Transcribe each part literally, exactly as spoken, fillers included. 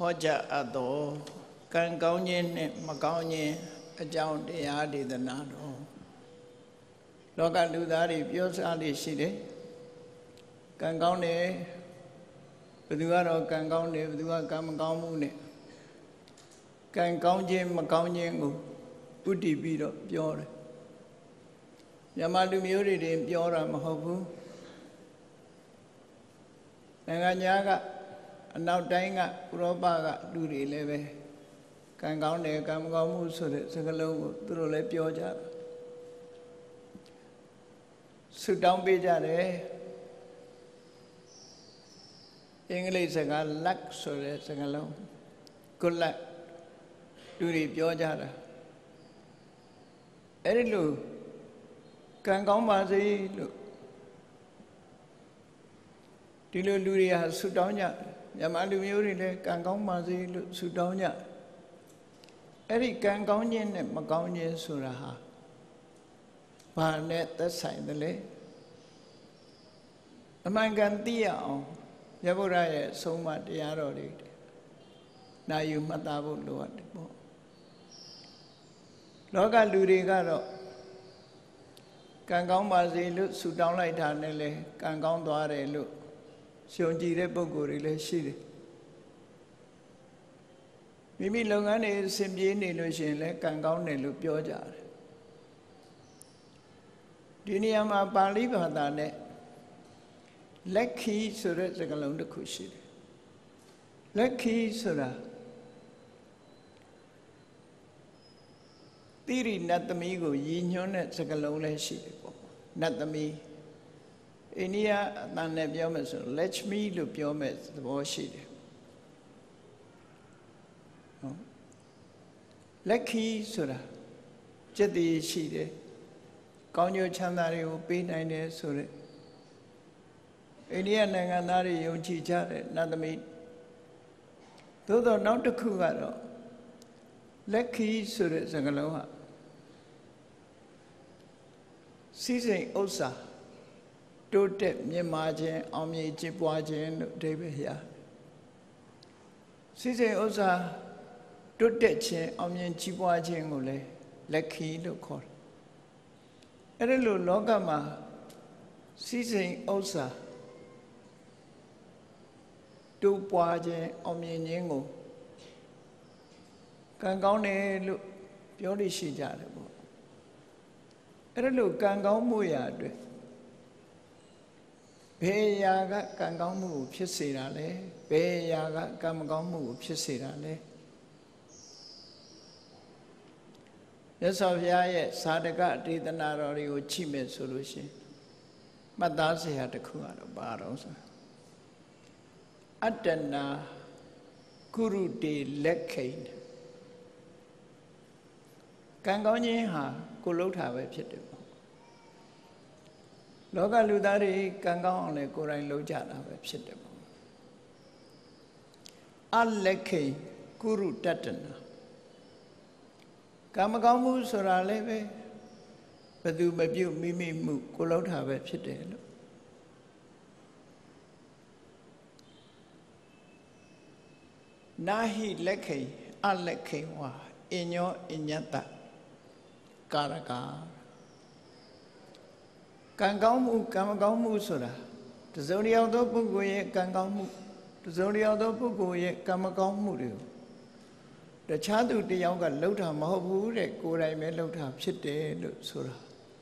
Hoja ado kan kaunyin ne makaunyin ajangတရားဒေသနာတော်လောကလူသားတွေပြောစားလေးရှိတယ်ကံကောင်းတယ်ဘယ်သူကတော့ကံကောင်းတယ်ဘယ်သူကကံမကောင်းမှုနဲ့ကံကောင်းခြင်းမကောင်းခြင်းကိုဥတည်ပြီးတော့ပြောတယ်မြန်မာလူမျိုးတွေတင်ပြောတာမဟုတ်ဘူးနိုင်ငံညာကအနောက်တိုင်းကဥရောပကလူတွေလည်းပဲကံကောင်းတယ်ကံမကောင်းမှုဆိုတဲ့စကားလုံးကိုသူတို့လည်းပြောကြတယ်ဆုတောင်းပေးကြတယ်အင်္ဂလိပ်စကား luck ဆိုတဲ့စကားလုံး good luck လူတွေပြောကြတာအဲ့ဒီလိုကံကောင်းပါစေလို့ဒီလိုလူတွေဟာဆုတောင်းကြမြန်မာလူမျိုးတွေလည်းကံကောင်းပါစေလို့ဆုတောင်းကြအဲ့ဒီကံကောင်းခြင်းနဲ့မကောင်းခြင်းဆိုတာဟာဘာနဲ့သက်ဆိုင်တယ်လဲအမှန်ကန်သိရအောင်မြတ်ဗုဒ္ဓရဲ့အဆုံးအမတရားတော်တွေနာယူမှတ်သားဖို့လိုအပ်တယ်ပေါ့လောကလူတွေကတော့ကံကောင်းပါစေလို့ဆုတောင်းလိုက်တာနဲ့လေကံကောင်းသွားတယ်လို့ယုံကြည်တဲ့ပုဂ္ဂိုလ်တွေလည်းရှိတယ်မိမိလုပ်ငန်းတွေအဆင်ပြေနေလို့ရှိရင်လည်းကံကောင်းတယ်လို့ပြောကြတယ်ဒီနေရာမှာပါဠိဘာသာနဲ့လက်ခီဆိုတဲ့စကားလုံးတစ်ခုရှိတယ်လက်ခီဆိုတာတိရိနတ်သမီးကိုရည်ညွှန်းတဲ့စကားလုံးလည်းရှိတယ်ပေါ့နတ်သမီးအိန္ဒိယအတန်နဲ့ပြောမယ်ဆို Lakshmi လို့ပြောမယ်သဘောရှိတယ်ဟုတ်လက်ခီဆိုတာစက်တည်ရှိတယ်ကောင်းကျိုးချမ်းသာတွေကိုပေးနိုင်တယ်ဆိုတဲ့အိန္ဒိယနိုင်ငံသားတွေယုံကြည်ကြတဲ့နတ်သမီးသို့တော့နောက်တစ်ခုကတော့လက်ခီဆိုတဲ့စကားလုံးဟာစီစိန်ဥစ္စာတိုးတက်မြင့်မာခြင်းအောင်မြင်ကျပွားခြင်းလို့အဓိပ္ပာယ်ရစီစိန်ဥစ္စာတိုးတက်ခြင်းအောင်မြင်ကျပွားခြင်းကိုလည်းလက်ခီလို့ခေါ်တယ်အဲ့ဒီလိုလောကမှာစီစိန်ဥစ္စာတိုးပွားခြင်းအောင်မြင်ခြင်းကိုကံကောင်းတယ်လို့ပြောလို့ရှိကြတယ်ပေါ့အဲ့ဒါလို့ကံကောင်းမှုရာအတွက်ဘယ်ရာကကံကောင်းမှုကိုဖြစ်စေတာလဲဘယ်ရာကကံမကောင်းမှုကိုဖြစ်စေတာလဲမြတ်စွာဘုရားရဲ့သာဓကဒေသနာတော်တွေကိုကြည့်မယ်ဆိုလို့ရှိရင်မှတ်သားစရာတစ်ခုကတော့ဘာတော့ဆိုအတ္တနာကုရုတေလက်ခိန်ကံကောင်းခြင်းဟာကိုလှုပ်တာပဲဖြစ်တယ်ပေါ့လောကလူသားတွေကံကောင်းအောင်လဲကိုယ်တိုင်လှုပ်ကြတာပဲဖြစ်တယ်ပေါ့အလက်ခိန်ကုရုတတ္တနာကံမကောင်းမှုဆိုတာလည်းပဲဘယ်သူမပြုတ်မိမိမှုကိုလှုပ်တာပဲဖြစ်တယ်လို့နာဟိလက်ခိန်အလက်ခိန်ဝါအညောအညတ္တကာရကာကံကောင်းမှုကံမကောင်းမှုဆိုတာတစုံတစ်ယောက်သောပုဂ္ဂိုလ်ရဲ့ကံကောင်းမှုတစုံတစ်ယောက်သောပုဂ္ဂိုလ်ရဲ့ကံမကောင်းမှုတွေကိုတခြားသူတစ်ယောက်ကလှုပ်တာမဟုတ်ဘူးတဲ့ကိုယ်တိုင်ပဲလှုပ်တာဖြစ်တယ်လို့ဆိုတာ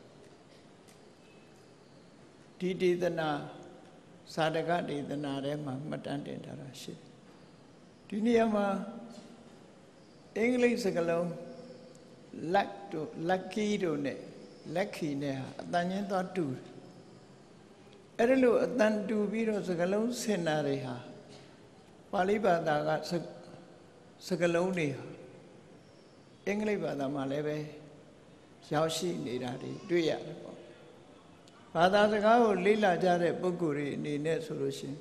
ဒီဒေသနာသာဓကဒေသနာထဲမှာမှတ်တမ်းတင်ထားတာရှိတယ်ဒီနေရာမှာအင်္ဂလိပ်စကားလုံး luck တို့ lucky တို့နဲ့ lucky နဲ့ဟာအတန်ချင်းသွားတူတယ်အဲ့ဒါလို့အတန်တူပြီးတော့စကားလုံးဆင်တာတွေဟာပါဠိဘာသာကစကားလုံးတွေဟာအင်္ဂလိပ်ဘာသာမှာလည်းပဲရောက်ရှိနေတာတွေတွေ့ရတယ်ပေါ့ဘာသာစကားကိုလေ့လာကြတဲ့ပုဂ္ဂိုလ်တွေအနေနဲ့ဆိုလို့ရှိရင်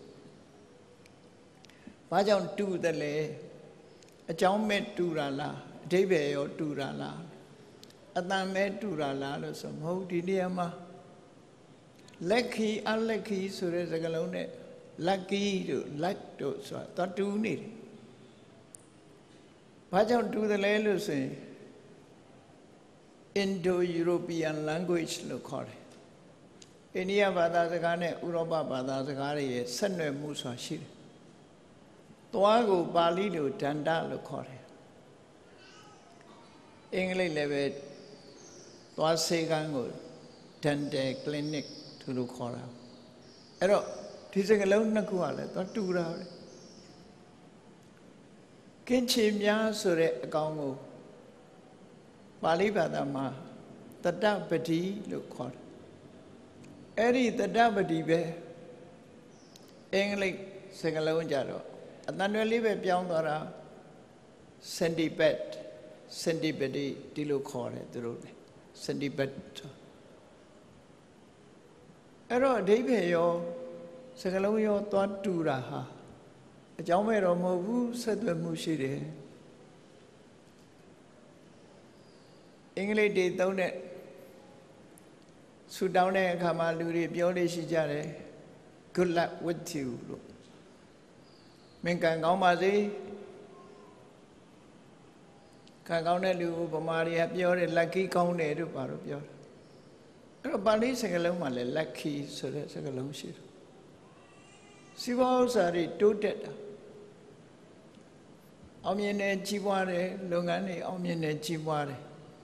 ဘာကြောင့်တူတယ်လဲအကြောင်းမဲ့တူတာလားအဓိပ္ပာယ်ရောတူတာလားအတန်မဲ့တူတာလားလို့ဆိုမဟုတ်ဒီနေရာမှာလက်ခီအလက်ခီဆိုတဲ့စကားလုံးနဲ့ lucky တို့ luck တို့ဆိုတာတူနေတယ်ဘာကြောင့်တူတယ်လဲလို့ဆိုရင် Indo-European language လို့ခေါ်တယ်အိန္ဒိယဘာသာစကားနဲ့ဥရောပဘာသာစကားတွေရဲ့ဆက်နွယ်မှုဆိုတာရှိတယ်သွားကိုပါဠိလိုဒန္တလို့ခေါ်တယ်အင်္ဂလိပ်လည်းပဲသွားဆေးကန်းကို dental clinic သူတို့ခေါ်တာအဲ့တော့ဒီစကားလုံးနှစ်ခုကလည်းသွားတူတာပဲကင်းချေများဆိုတဲ့အကောင်ကိုပါဠိဘာသာမှာတတ္တပတိလို့ခေါ်တယ်အဲ့ဒီတတ္တပတိပဲအင်္ဂလိပ်စကားလုံးကြတော့အတန်တွယ်လေးပဲပြောင်းသွားတာ centipede centipede ဒီလိုခေါ်တယ်သူတို့လေ centipede အဲ့တော့အဓိပ္ပာယ်ရောစကားလုံးရောသွားတူတာဟာအကြောင်းမဲ့တော့မဟုတ်ဘူးဆက်သွယ်မှုရှိတယ်အင်္ဂလိပ်တွေသုံးတဲ့ဆူတောင်းတဲ့အခါမှာလူတွေပြောလို့ရှိကြတယ် good luck with you လို့မင်္ဂန်ကောင်းပါစေကံကောင်းတဲ့လူဗမာတွေကပြောတယ် lucky ကောင်းတယ်လို့ပါတော့ပြောတယ်အဲ့တော့ပါဠိစကားလုံးမှာလည်း lucky ဆိုတဲ့စကားလုံးရှိတယ်စီးပွားဥစ္စာတွေတိုးတက်တာအောင်မြင်တယ်ကြီးပွားတယ်လုပ်ငန်းတွေအောင်မြင်တယ်ကြီးပွားတယ်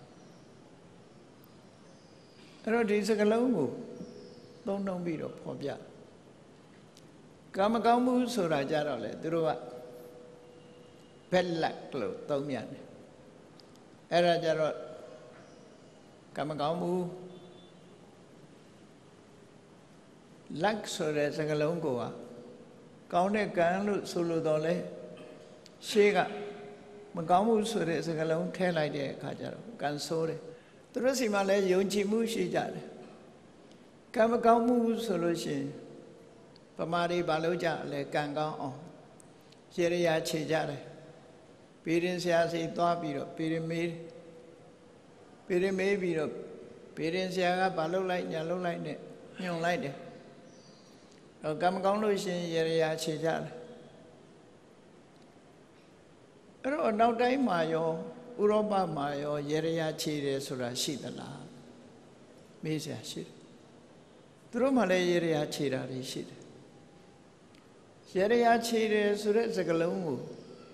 အဲ့တော့ဒီစကားလုံးကိုသုံးနှုန်းပြီးတော့ဖော်ပြကံမကောင်းမှုဆိုတာကြတော့လေသူတို့က bad luck လို့သုံးပြန်တယ်အဲ့ဒါကြတော့ကံမကောင်းမှု luck ဆိုတဲ့စကားလုံးကိုကကောင်းတဲ့ကံလို့ဆိုလို့တော့လေရှေးကမကောင်းမှုဆိုတဲ့စကားလုံးထည့်လိုက်တဲ့အခါကျတော့ကံဆိုးတယ်သူတို့စီမှာလည်းယုံကြည်မှုရှိကြတယ်ကံမကောင်းမှုဆိုလို့ရှိရင်ဗမာတွေဘာလို့ကြလဲကံကောင်းအောင်ရေရရာခြေကြတယ်ပေရင်ဆရာစီသွားပြီးတော့ပေရင်မေးပေရင်မေးပြီးတော့ပေရင်ဆရာကဘာလုပ်လိုက်ညာလုပ်လိုက်နဲ့ညွှန်လိုက်တယ်ကံမကောင်းလို့ရှိရင်ရေရရာခြေကြတယ်အဲ့တော့နောက်တိုင်းမှာရောဥရောပမှာရောရေရရာခြေတယ်ဆိုတာရှိသလားမေးစရာရှိတယ်သူတို့မှလည်းရေရရာခြေတာတွေရှိတယ်ရေရရာခြေတယ်ဆိုတဲ့စကားလုံးကို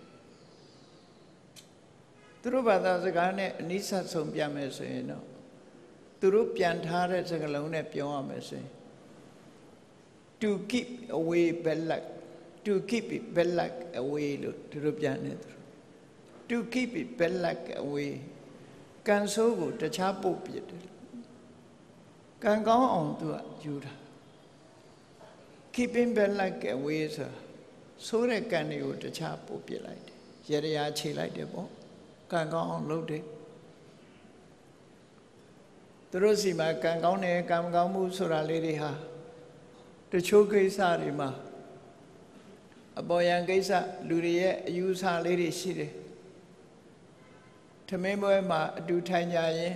သူတို့ဘာသာစကားနဲ့အနိစ္စဆုံးပြမယ်ဆိုရင်တော့သူတို့ပြန်ထားတဲ့စကားလုံးနဲ့ပြောရမယ်ဆိုရင် to keep away bad luck to keep it bad luck away လို့သူတို့ပြန်နေသူ to keep it bad luck away ကံဆိုးကိုတခြားပို့ပြတယ်ကံကောင်းအောင်သူကယူတာ keeping bad luck away ဆိုဆိုးတဲ့ကံတွေကိုတခြားပို့ပြလိုက်တယ်ရေရရာခြေလိုက်တယ်ပေါ့ကံကောင်းအောင်လုပ်တယ်သူတို့စီမှာကံကောင်းတယ်ကံမကောင်းမှုဆိုတာလေးတွေဟာတချို့ကိစ္စတွေမှာအပေါ်ယံကိစ္စလူတွေရဲ့အယူဆလေးတွေရှိတယ်ထမင်းပွဲမှာအတူထိုင်ကြရင်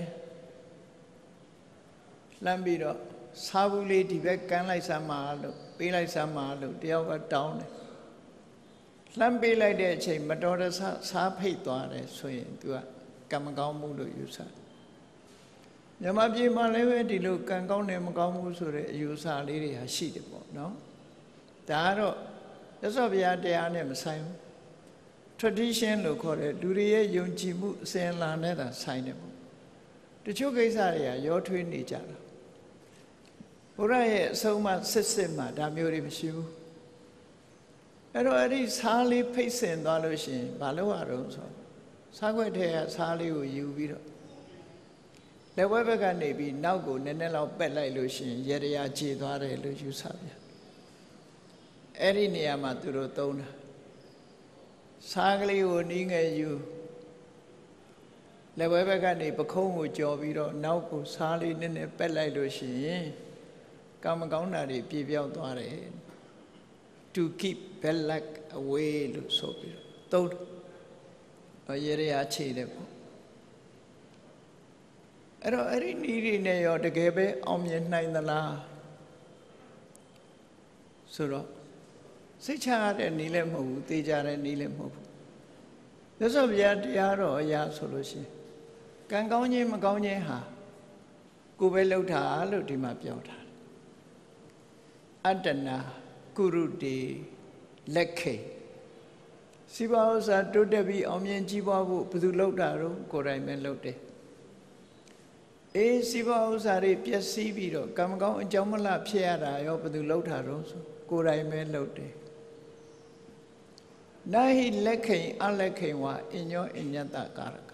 လှမ်းပြီးတော့စားဘူးလေးဒီဘက်ကမ်းလိုက်စမ်းပါလို့ပေးလိုက်စမ်းပါလို့တယောက်ကတောင်းတယ်လှမ်းပေးလိုက်တဲ့အချိန်မတော်တဆစားဖိတ်သွားတယ်ဆိုရင် तू ကကံမကောင်းမှုလို့ယူဆမြန်မာပြည်မှာလည်းပဲဒီလိုကံကောင်းတယ်မကောင်းဘူးဆိုတဲ့အယူဆလေးတွေဟာရှိတယ်ပေါ့နော်ဒါကတော့ရသော်ဗျာတရားနဲ့မဆိုင်ဘူး tradition လို့ခေါ်တဲ့လူတွေရဲ့ယုံကြည်မှုအစဉ်အလာနဲ့သာဆိုင်တယ်ပေါ့တချို့ကိစ္စတွေကရောထွေးနေကြတာဘုရားရဲ့အဆုံးအမစစ်စစ်မှာဒါမျိုးတွေမရှိဘူးအဲ့တော့အဲ့ဒီစားလေးဖိတ်ဆင်သွားလို့ရှိရင်ဘာလို့ရတော့ဆိုစားခွက်ထဲကစားလေးကိုယူပြီးတော့လက်ဝဲဘက်ကနေပြီးနောက်ကိုနည်းနည်းလောက်ပက်လိုက်လို့ရှိရင်ရေရရာခြေသွားတယ်လို့ယူဆပြန်အဲ့ဒီနေရာမှာသူတို့သုံးတာစားကလေးကိုနီးငယ်ယူလက်ဝဲဘက်ကနေပခုံးကိုကြော်ပြီးတော့နောက်ကိုစားလေးနည်းနည်းပက်လိုက်လို့ရှိရင်ကံမကောင်းတာတွေပြေပြောက်သွားတယ် to keep bad luck away လို့ဆိုပြီးတော့သုံးရေရရာခြေတယ်ပေါ့အဲ့တော့အဲ့ဒီနည်းတွေနဲ့ရောတကယ်ပဲအောင်မြင်နိုင်သလားဆိုတော့စိတ်ချရတဲ့နည်းလည်းမဟုတ်ဘူးသိကြတဲ့နည်းလည်းမဟုတ်ဘူးမြတ်စွာဘုရားတရားတော်အရာဆိုလို့ရှိရင်ကံကောင်းခြင်းမကောင်းခြင်းဟာကိုယ်ပဲလှုပ်တာလို့ဒီမှာပြောထားတယ်အတ္တနာကုရုတေလက်ခေစီးပွားဥစ္စာတိုးတက်ပြီးအောင်မြင်ကြီးပွားဖို့ဘယ်သူလှုပ်တာတော့ကိုယ်တိုင်ပဲလှုပ်တယ်အေးစီးပွားဥစ္စာတွေပျက်စီးပြီးတော့ကံမကောင်းအကြောင်းမလှဖြစ်ရတာရောဘယ်သူလှုပ်တာတော့ဆိုကိုယ်တိုင်ပဲလှုပ်တယ်နာဟိလက်ခိန်အလက်ခိန်ဝါအညောအညတကာရက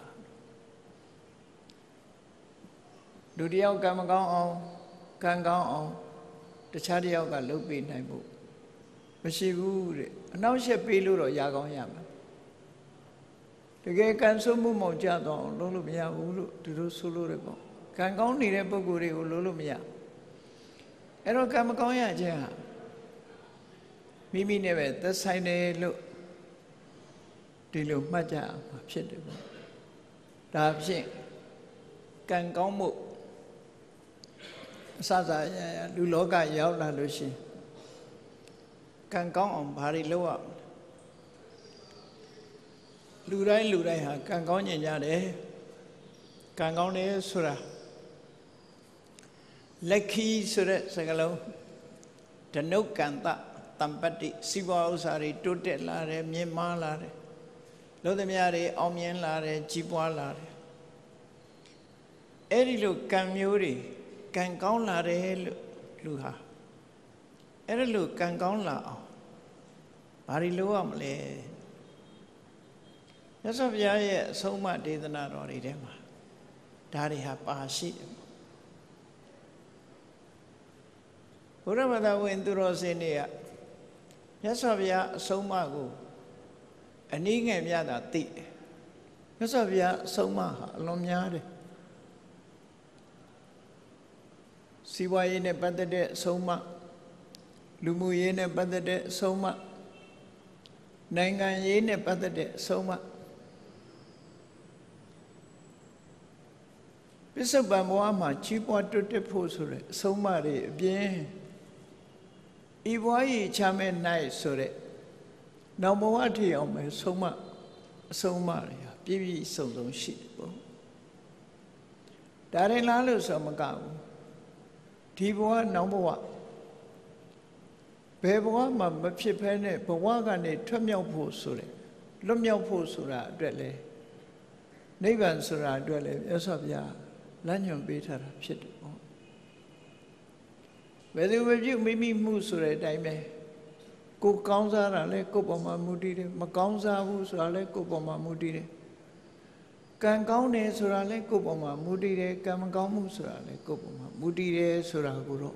လူတယောက်ကံမကောင်းအောင်ကံကောင်းအောင်တခြားတယောက်ကလှုပ်ပေးနိုင်ဖို့မရှိဘူးတဲ့အနောက်ရှက်ပေးလို့တော့ရကောင်းရမှာတကယ်ကံဆိုးမှုမောင်ကြတော့လုံးလို့မရဘူးလို့သူတို့ဆိုလို့ရပေါ့ကံကောင်းနေတဲ့ပုဂ္ဂိုလ်တွေကိုလုံးလို့မရအဲ့တော့ကံမကောင်းရခြင်းဟာမိမိနဲ့ပဲသက်ဆိုင်တယ်လို့ဒီလိုမှတ်ကြမှာဖြစ်တယ်ပေါ့ဒါဖြင့်ကံကောင်းမှုအစစရရလူလောကရောက်လာလို့ရှိရင်ကံကောင်းအောင်ဘာတွေလုပ်ရမလဲလူတိုင်းလူတိုင်းဟာကံကောင်းကျင်ကြတယ်ကံကောင်းတယ်ဆိုတာလက်ခီးဆိုတဲ့စကားလုံးဓနုကံတတံပတ္တိစီးပွားဥစ္စာတွေတိုးတက်လာတယ်မြင့်မားလာတယ်လို့သမျှတွေအောင်မြင်လာတယ်ကြီးပွားလာတယ်အဲ့ဒီလိုကံမျိုးတွေကံကောင်းလာတယ်လို့လူဟာအဲ့ဒါလို့ကံကောင်းလာအောင်ဘာတွေလုပ်ရမလဲမြတ်စွာဘုရားရဲ့အဆုံးအမဒေသနာတော်တွေထဲမှာဒါတွေဟာပါရှိတယ်ဘုရားဘာသာဝင်သူတော်စင်တွေကမြတ်စွာဘုရားအဆုံးအမကိုအနည်းငယ်မြတ်တာသိတယ်မြတ်စွာဘုရားအဆုံးအမဟာအလွန်များတယ်စီးပွားရေးနဲ့ပတ်သက်တဲ့အဆုံးအမလူမှုရေးနဲ့ပတ်သက်တဲ့အဆုံးအမနိုင်ငံရေးနဲ့ပတ်သက်တဲ့အဆုံးအမပစ္စုပန်ဘဝမှာကြီးပွားတိုးတက်ဖို့ဆိုတဲ့အဆုံးအမတွေအပြင်ဤဘဝကြီးချမဲ့နိုင်ဆိုတဲ့နောက်ဘဝထီအောင်ပဲဆုံးမအဆုံးအမတွေဟာပြည့်ပြည့်စုံစုံရှိတယ်ပေါ့ဒါရင်လားလို့ဆိုမကဘူးဒီဘဝနောက်ဘဝဘယ်ဘဝမှာမဖြစ်ဖဲနဲ့ဘဝကနေထွက်မြောက်ဖို့ဆိုတဲ့လွတ်မြောက်ဖို့ဆိုတာအတွက်လေနိဗ္ဗာန်ဆိုတာအတွက်လေမြတ်စွာဘုရားလမ်းညွှန်ပေးထားတာဖြစ်တယ်ပေါ့ဘယ်သူမပြုမိမိမှုဆိုတဲ့အတိုင်းပဲကိုကောင်းစားတာလဲကိုယ့်ပေါ်မှာမူတည်တယ်မကောင်းစားဘူးဆိုတာလဲကိုယ့်ပေါ်မှာမူတည်တယ်ကံကောင်းတယ်ဆိုတာလဲကိုယ့်ပေါ်မှာမူတည်တယ်ကံမကောင်းမှုဆိုတာလဲကိုယ့်ပေါ်မှာမူတည်တယ်ဆိုတာကိုတော့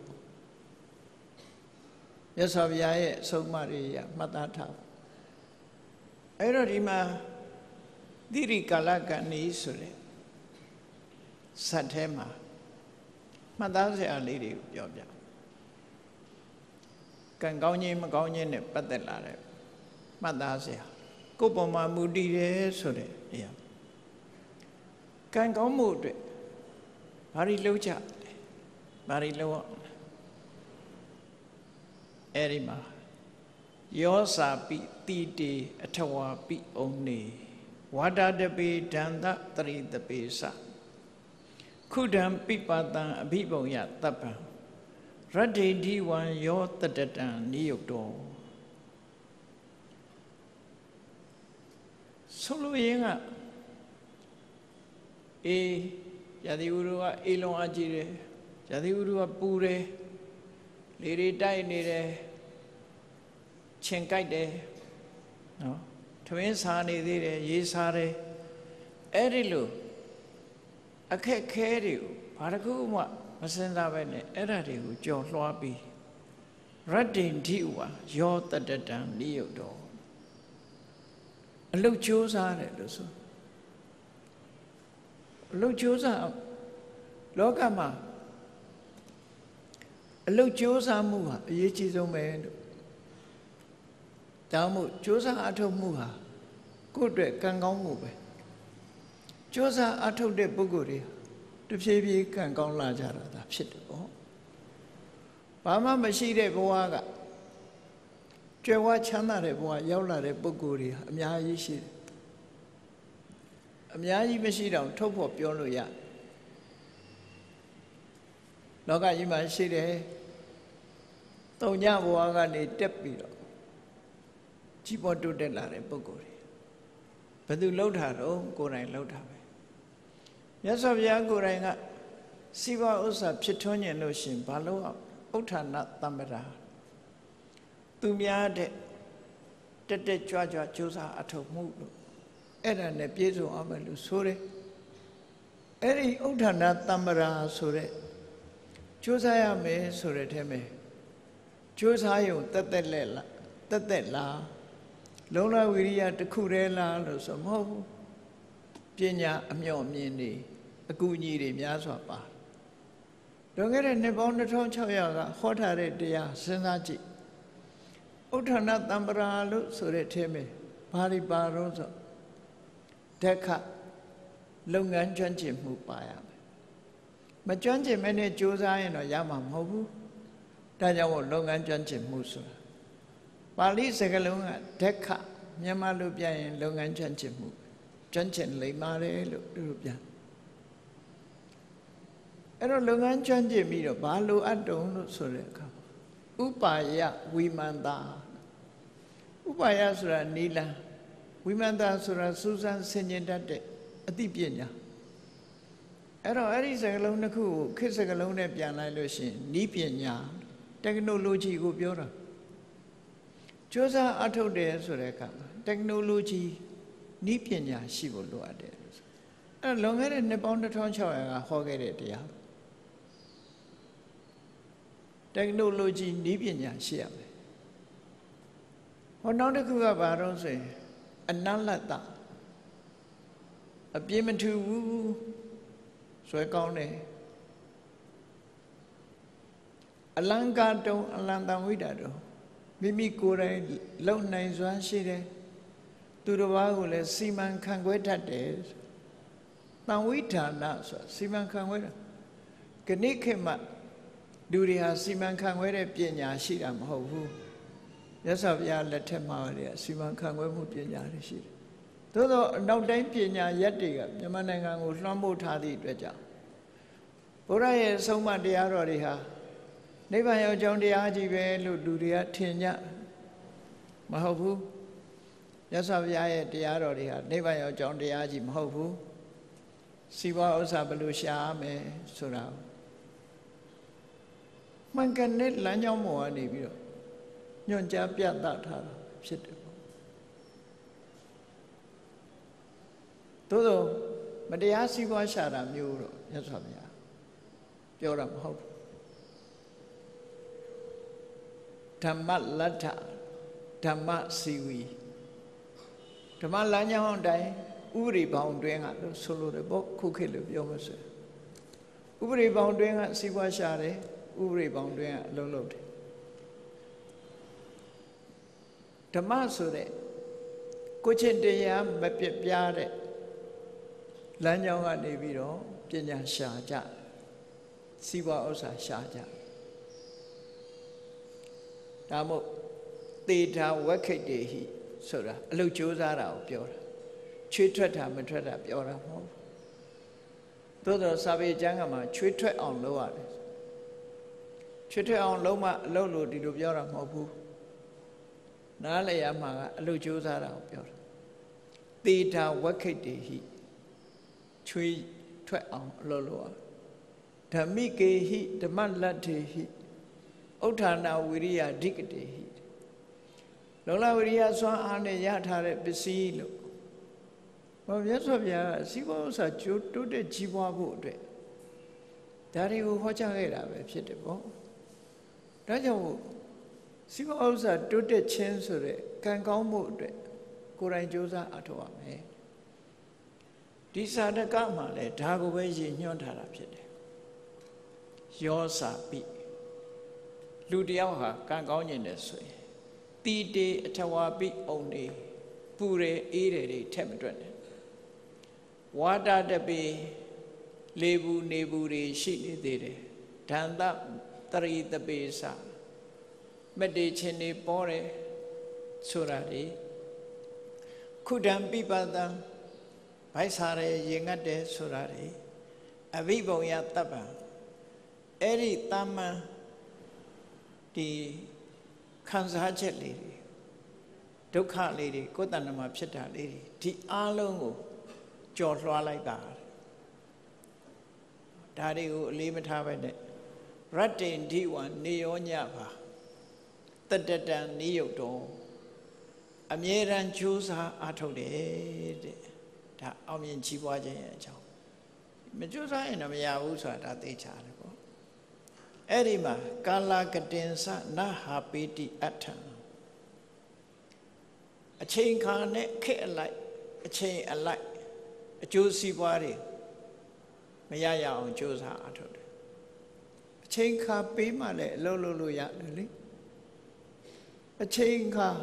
မြတ်စွာဘုရားရဲ့အဆုံးအမတွေရမှတ်သားထားအဲ့တော့ဒီမှာသီရိကာလကဏီဆိုတဲ့ဇတ်ထဲမှာမှတ်သားစရာလေးတွေကိုပြောပြကံကောင်းခြင်းမကောင်းခြင်းနဲ့ပတ်သက်လာတဲ့မှတ်သားစရာကိုယ့်ပေါ်မှာမူတည်တယ်ဆိုတဲ့အရာကံကောင်းမှုအတွက်ဘာတွေလုပ်ကြလဲဘာတွေလုပ်အောင်အဲ့ဒီမှာယောစာပိတိတေအထဝါပိဩနေဝါဒတပေဒန္တတရိတပေစခုဒံပိပတံအဘိပုံယတပ္ပံရတ္တိဒီဝံယောတတတံနိယုတ်တောဆိုလိုရင်းကအေးရာသီဥတုကအေးလုံးအကြည့်တယ်ရာသီဥတုကပူတယ်လေတွေတိုက်နေတယ်ချင်ကြိုက်တယ်နော်ထမင်းစားနေသေးတယ်ရေးစားတယ်အဲ့ဒီလိုအခက်ခဲတွေကိုဘာတစ်ခုမှမစင်စားပဲနဲ့အဲ့ဒါတွေကိုကြော်လွှားပြီးရတ္တိဓိဝါယောတတတံနိယုတ်တော်အလုတ်ကြိုးစားတယ်လို့ဆိုအလုတ်ကြိုးစားလောကမှာအလုတ်ကြိုးစားမှုဟာအရေးကြီးဆုံးပဲလို့ဒါမှမဟုတ်ကြိုးစားအထောက်မှုဟာကိုယ့်အတွက်ကံကောင်းမှုပဲကြိုးစားအထောက်တဲ့ပုဂ္ဂိုလ်တွေတဖြည်းဖြည်းကံကောင်းလာကြတာဒါဖြစ်တယ်ပေါ့ဘာမှမရှိတဲ့ဘဝကကြွယ်ဝချမ်းသာတဲ့ဘဝရောက်လာတဲ့ပုဂ္ဂိုလ်တွေအများကြီးရှိတယ်အများကြီးမရှိတော့ထုတ်ဖို့ပြောလို့ရလောကကြီးမှာရှိတယ်တုံညဘဝကနေတက်ပြီးတော့ကြီးပေါ်တိုးတက်လာတဲ့ပုဂ္ဂိုလ်တွေဘယ်သူလှုပ်တာတော့ကိုယ်တိုင်လှုပ်တာပဲမြတ်စွာဘုရားကိုယ်တိုင်ကစီးပွားဥစ္စာဖြစ်ထွန်းကျင်လို့ရှင်ဘာလို့ဥဋ္ဌာဏတမ္ပရာသူများတဲ့တက်တက်ကြွကြွကြိုးစားအထောက်မှုလို့အဲ့ဒါနဲ့ပြည့်စုံအောင်မယ်လို့ဆိုတယ်အဲ့ဒီဥဋ္ဌာဏတမ္ပရာဆိုတဲ့ကြိုးစားရမယ်ဆိုတဲ့ထဲမှာကြိုးစားရုံတက်တက်လက်လားတက်တက်လားလုံးလဝိရိယတစ်ခုတည်းလားလို့ဆိုမဟုတ်ဘူးပညာအမြော့မြင်နေအကူအညီတွေများစွာပါလွန်ခဲ့တဲ့နှစ်ပေါင်းနှစ်ထောင်ခြောက်ရာကဟောထားတဲ့တရားစဉ်းစားကြည့်ဥဋ္ဌာဏတမ္ပရာလို့ဆိုတဲ့ထဲမှာဘာတွေပါတော့ဆိုဒက္ခလုပ်ငန်းကျွမ်းကျင်မှုပါရမယ်မကျွမ်းကျင်မဲနဲ့ကြိုးစားရင်တော့ရမှာမဟုတ်ဘူးဒါကြောင့်မို့လုပ်ငန်းကျွမ်းကျင်မှုဆိုတာပါဠိစကားလုံးကဒက္ခမြန်မာလိုပြန်ရင်လုပ်ငန်းကျွမ်းကျင်မှုကျွမ်းကျင်လိမ္မာတယ်လို့သူတို့ပြန်အဲ့တော့လုပ်ငန်းကျွမ်းကျင်ပြီးတော့ဘာလိုအပ်တုံးလို့ဆိုတဲ့အခါဥပါယဝိမန္တာဥပါယဆိုတာနီလန်းဝိမန္တာဆိုတာစူးစမ်းဆင်ခြင်တတ်တဲ့အသိပညာအဲ့တော့အဲ့ဒီစကားလုံးတစ်ခုကိုခေတ်စကားလုံးနဲ့ပြန်လိုက်လို့ရှိရင်နီးပညာ technology ကိုပြောတာကြိုးစားအထုတ်တယ်ဆိုတဲ့အခါမှာ technology နီးပညာရှိဖို့လိုအပ်တယ်အဲ့တော့လွန်ခဲ့တဲ့နှစ်ပေါင်းတစ်ထောင်ခြောက်ရာကဟောခဲ့တဲ့တရား technology နီးပညာရှိရမယ်ဟောနောက်တစ်ခုကဘာတော့ဆိုရင်အနလတ္တအပြင်းမထူဘူးဆွဲကောင်းတယ်အလံကာတုံအလံတံဝိဒတုံမိမိကိုယ်တိုင်လုံနိုင်စွမ်းရှိတယ်သူတစ်ပါးကိုလည်းစီမံခန့်ခွဲတတ်တယ်တံဝိဌာဏဆိုစီမံခန့်ခွဲတာခဏခေတ်မှလူတွေဟာစီမံခန့်ခွဲတဲ့ပညာရှိတာမဟုတ်ဘူးမြတ်စွာဘုရားလက်ထက်မှာလည်းစီမံခန့်ခွဲမှုပညာတွေရှိတယ်သို့သောနောက်တိုင်းပညာရက်တွေကမြန်မာနိုင်ငံကိုလွှမ်းမိုးထားသည့်အတွက်ကြောင့်ဘုရားရဲ့ဆုံးမတရားတော်တွေဟာနိဗ္ဗာန်ရောက်ကြောင်းတရားကြီးပဲလို့လူတွေကထင်ကြမဟုတ်ဘူးမြတ်စွာဘုရားရဲ့တရားတော်တွေဟာနိဗ္ဗာန်ရောက်ကြောင်းတရားကြီးမဟုတ်ဘူးစီးပွားဥစ္စာဘယ်လိုရှာရမယ်ဆိုတာမှန်ကန်တဲ့လမ်းကြောင်းပေါ်ကနေပြီးတော့ညွှန်ကြားပြသထားတာဖြစ်တယ်ပေါ့သို့သောမတရားစီးပွားရှာတာမျိုးတော့မြတ်စွာဘုရားပြောတာမဟုတ်ဘူးဓမ္မလတ္ထဓမ္မစီဝီဓမ္မလမ်းကြောင်းအတိုင်းဥပရိဘောင်တွင်ကလို့ဆိုလို့တယ်ပေါ့ခုခေတ်လို့ပြောမစို့ဥပရိဘောင်တွင်ကစီးပွားရှာတယ်ဥပရိဘောင်တွင်ကအလုံးလုံးတယ်ဓမ္မဆိုတဲ့ကိုချစ်တရားမပြတ်ပြားတဲ့လမ်းကြောင်းကနေပြီးတော့ပညာရှာကြစီးပွားဥစ္စာရှာကြဒါမို့သေထာဝက်ခိတ်တေဟိဆိုတာအလုတ်ကြိုးစားတာကိုပြောတာချွေးထွက်တာမထွက်တာပြောတာမဟုတ်ဘူးသို့တော့စာပေကျမ်းကမှာချွေးထွက်အောင်လုပ်ရတယ်ချွေးထွက်အောင်လုပ်မှအလုတ်လို့ဒီလိုပြောတာမဟုတ်ဘူးနားလည်ရမှာကအလုတ်ကြိုးစားတာကိုပြောတာသေထာဝက်ခိတ်တေဟိချွေးထွက်အောင်အလုတ်လုပ်ရဓမ္မိကေဟိဓမ္မလတ္ထေဟိဥဋ္ဌာဏဝိရိယဓိကတေဟိလုံလဝိရိယစွမ်းအားနဲ့ရထားတဲ့ပစ္စည်းလို့ဘာမြတ်စွာဘုရားကစီးပွားဥစ္စာကျိုးတိုးတက်ကြီးပွားဖို့အတွက်ဒါတွေကိုဟောကြားခဲ့တာပဲဖြစ်တယ်ပေါ့ဒါကြောင့်စီးပွားဥစ္စာတိုးတက်ခြင်းဆိုတဲ့ကံကောင်းမှုအတွက်ကိုယ်တိုင်ကြိုးစားအထောက်ရမယ်ဒီစာတကမှာလည်းဒါကိုပဲရည်ညွှန်းထားတာဖြစ်တယ်ယောစာပိလူတယောက်ဟာကံကောင်းခြင်းနဲ့ဆိုရင်တီတေအထဝါပိအုံနေပူရဲအေးတယ်တွေထက်မတွက်နဲ့ဝါတာတပေလေဘူးနေဘူးတွေရှိနေသေးတယ်ဒန္တတရိတပေစမတေချင်းတွေပေါ်တယ်ဆိုတာတွေခုဒံပိပဒံဗဘိုက်စားတယ်ရင်ငတ်တယ်ဆိုတာတွေအဘိဘုံယတပ္ပံအဲ့ဒီတာမန်ဒီခံစားချက်လေးတွေဒုက္ခလေးတွေကိုယ်တဏ္ဍမှာဖြစ်တာလေးတွေဒီအားလုံးကိုကြော်လွှားလိုက်တာဒါတွေကိုအလေးမထားပဲနဲ့ရတ္တိဓိဝံနေရောညပါတတတံနိယုတ်တော်အမြဲတမ်းကြိုးစားအားထုတ်တယ်တဲ့ဒါအောင်မြင်ကြီးပွားခြင်းရဲ့အကြောင်းမကြိုးစားရင်တော့မရဘူးဆိုတာဒါသိချတယ်ပေါ့အဲ့ဒီမှာကာလကတင်္စနဟာပိတိအဋ္ဌံအချိန်ခါနဲ့ခက်အလိုက်အချိန်အလိုက်အကျိုးစီးပွားတွေမရရအောင်ကြိုးစားအားထုတ်တယ်အချိန်ခါပေးမှလည်းအလုပ်လုပ်လို့ရတယ်လေအချိန်ခါ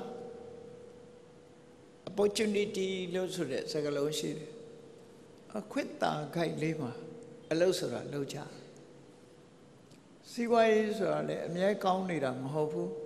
opportunity လို့ဆိုတဲ့စကားလုံးရှိတယ်အခွင့်အာဏာခိုက်လေးမှာအလုပ်ဆိုတာလုပ်ကြစီးပွားရေးဆိုတာလည်းအမြဲကောင်းနေတာမဟုတ်ဘူး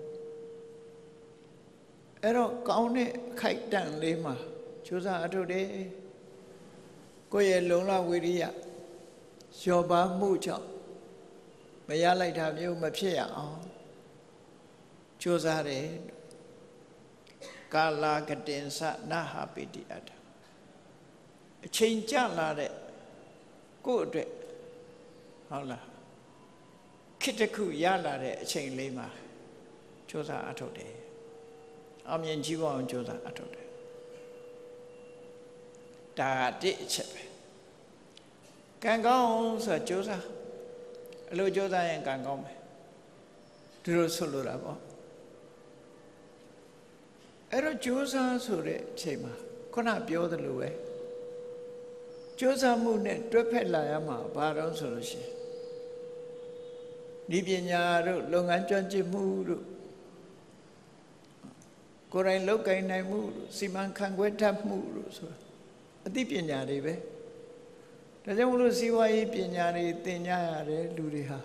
အဲ့တော့ကောင်းတဲ့ခိုက်တန့်လေးမှာကြိုးစားအထုတ်တယ်ကိုယ့်ရဲ့လုံလဝိရိယလျော့ပါမှုကြောင့်မရလိုက်တာမျိုးမဖြစ်ရအောင်ကြိုးစားတယ်ကာလကတင်္စနဟာပိတိအဋ္ဌအချိန်ကြလာတဲ့ကိုယ့်အတွက်ဟုတ်လားခေတ္တခုရလာတဲ့အချိန်လေးမှာကြိုးစားအထုတ်တယ်အောင်မြင်ကြီးပွားအောင်ကြိုးစားအထုတ်တယ်ဒါတိအချက်ပဲကံကောင်းဆိုကြိုးစားအလိုကြိုးစားရင်ကံကောင်းမယ်ဒီလိုဆိုလိုတာပေါ့အဲ့တော့ကြိုးစားဆိုတဲ့အချိန်မှာခုနပြောသလိုပဲကြိုးစားမှုနဲ့တွဲဖက်လာရမှာဘာတော့ဆိုလို့ရှိရင်ဒီပညာတို့လုပ်ငန်းကျွမ်းကျင်မှုတို့ကိုယ်တိုင်လုပ်ကိုင်နိုင်မှုတို့စီမံခန့်ခွဲတတ်မှုတို့ဆိုတာအသိပညာတွေပဲဒါကြောင့်မလို့စီးပွားရေးပညာတွေသင်ကြရတယ်လူတွေဟာ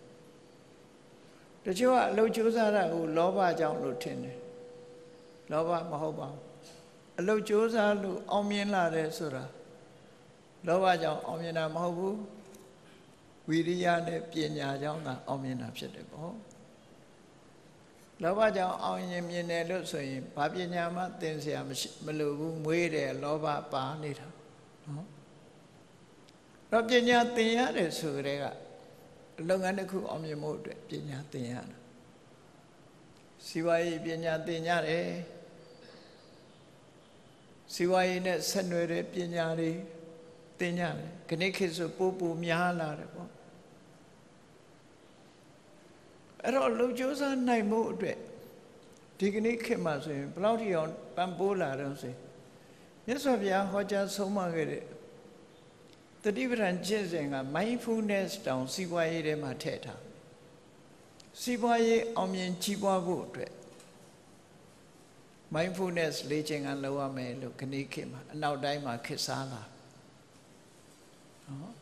တချို့ကအလုပ်ကြိုးစားတာကိုလောဘကြောင့်လို့ထင်တယ်လောဘမဟုတ်ပါဘူးအလုပ်ကြိုးစားလို့အောင်မြင်လာတယ်ဆိုတာလောဘကြောင့်အောင်မြင်တာမဟုတ်ဘူးဝိရိယနဲ့ပညာကြောင့်သာအောင်မြင်တာဖြစ်တယ်ပေါ့လောဘကြောင့်အောင်မြင်မြင်တယ်လို့ဆိုရင်ဘာပညာမှသင်เสียမရှိမလိုဘူးမွေးတယ်လောဘပါနေတာနော်တော့ပညာသင်ရတယ်ဆိုကြတဲ့ကလုပ်ငန်းတစ်ခုအောင်မြင်မှုအတွက်ပညာသင်ရတာစီဝါရေးပညာသင်ရတယ်စီဝါရေးနဲ့ဆက်နွယ်တဲ့ပညာတွေသင်ရတယ်ခဏခေတ်ဆိုပို့ပို့များလာတယ်ပေါ့အဲ့တော့လုံကျိုးစားနိုင်မှုအတွက်ဒီကနေ့ခေတ်မှာဆိုရင်ဘယ်လောက်ထိအောင်ပံ့ပိုးလာတော့ဆိုမြတ်စွာဘုရားဟောကြားဆုံးမခဲ့တဲ့တတိပဌာန်ကျင့်စဉ်က mindfulness တောင်စီးပွားရေးထဲမှာထည့်ထားစီးပွားရေးအောင်မြင်ကြီးပွားဖို့အတွက် mindfulness လေ့ကျင့်ခန်းလုပ်ရမယ်လို့ခဏခေတ်မှာအနောက်တိုင်းမှာခေတ်စားလာနော်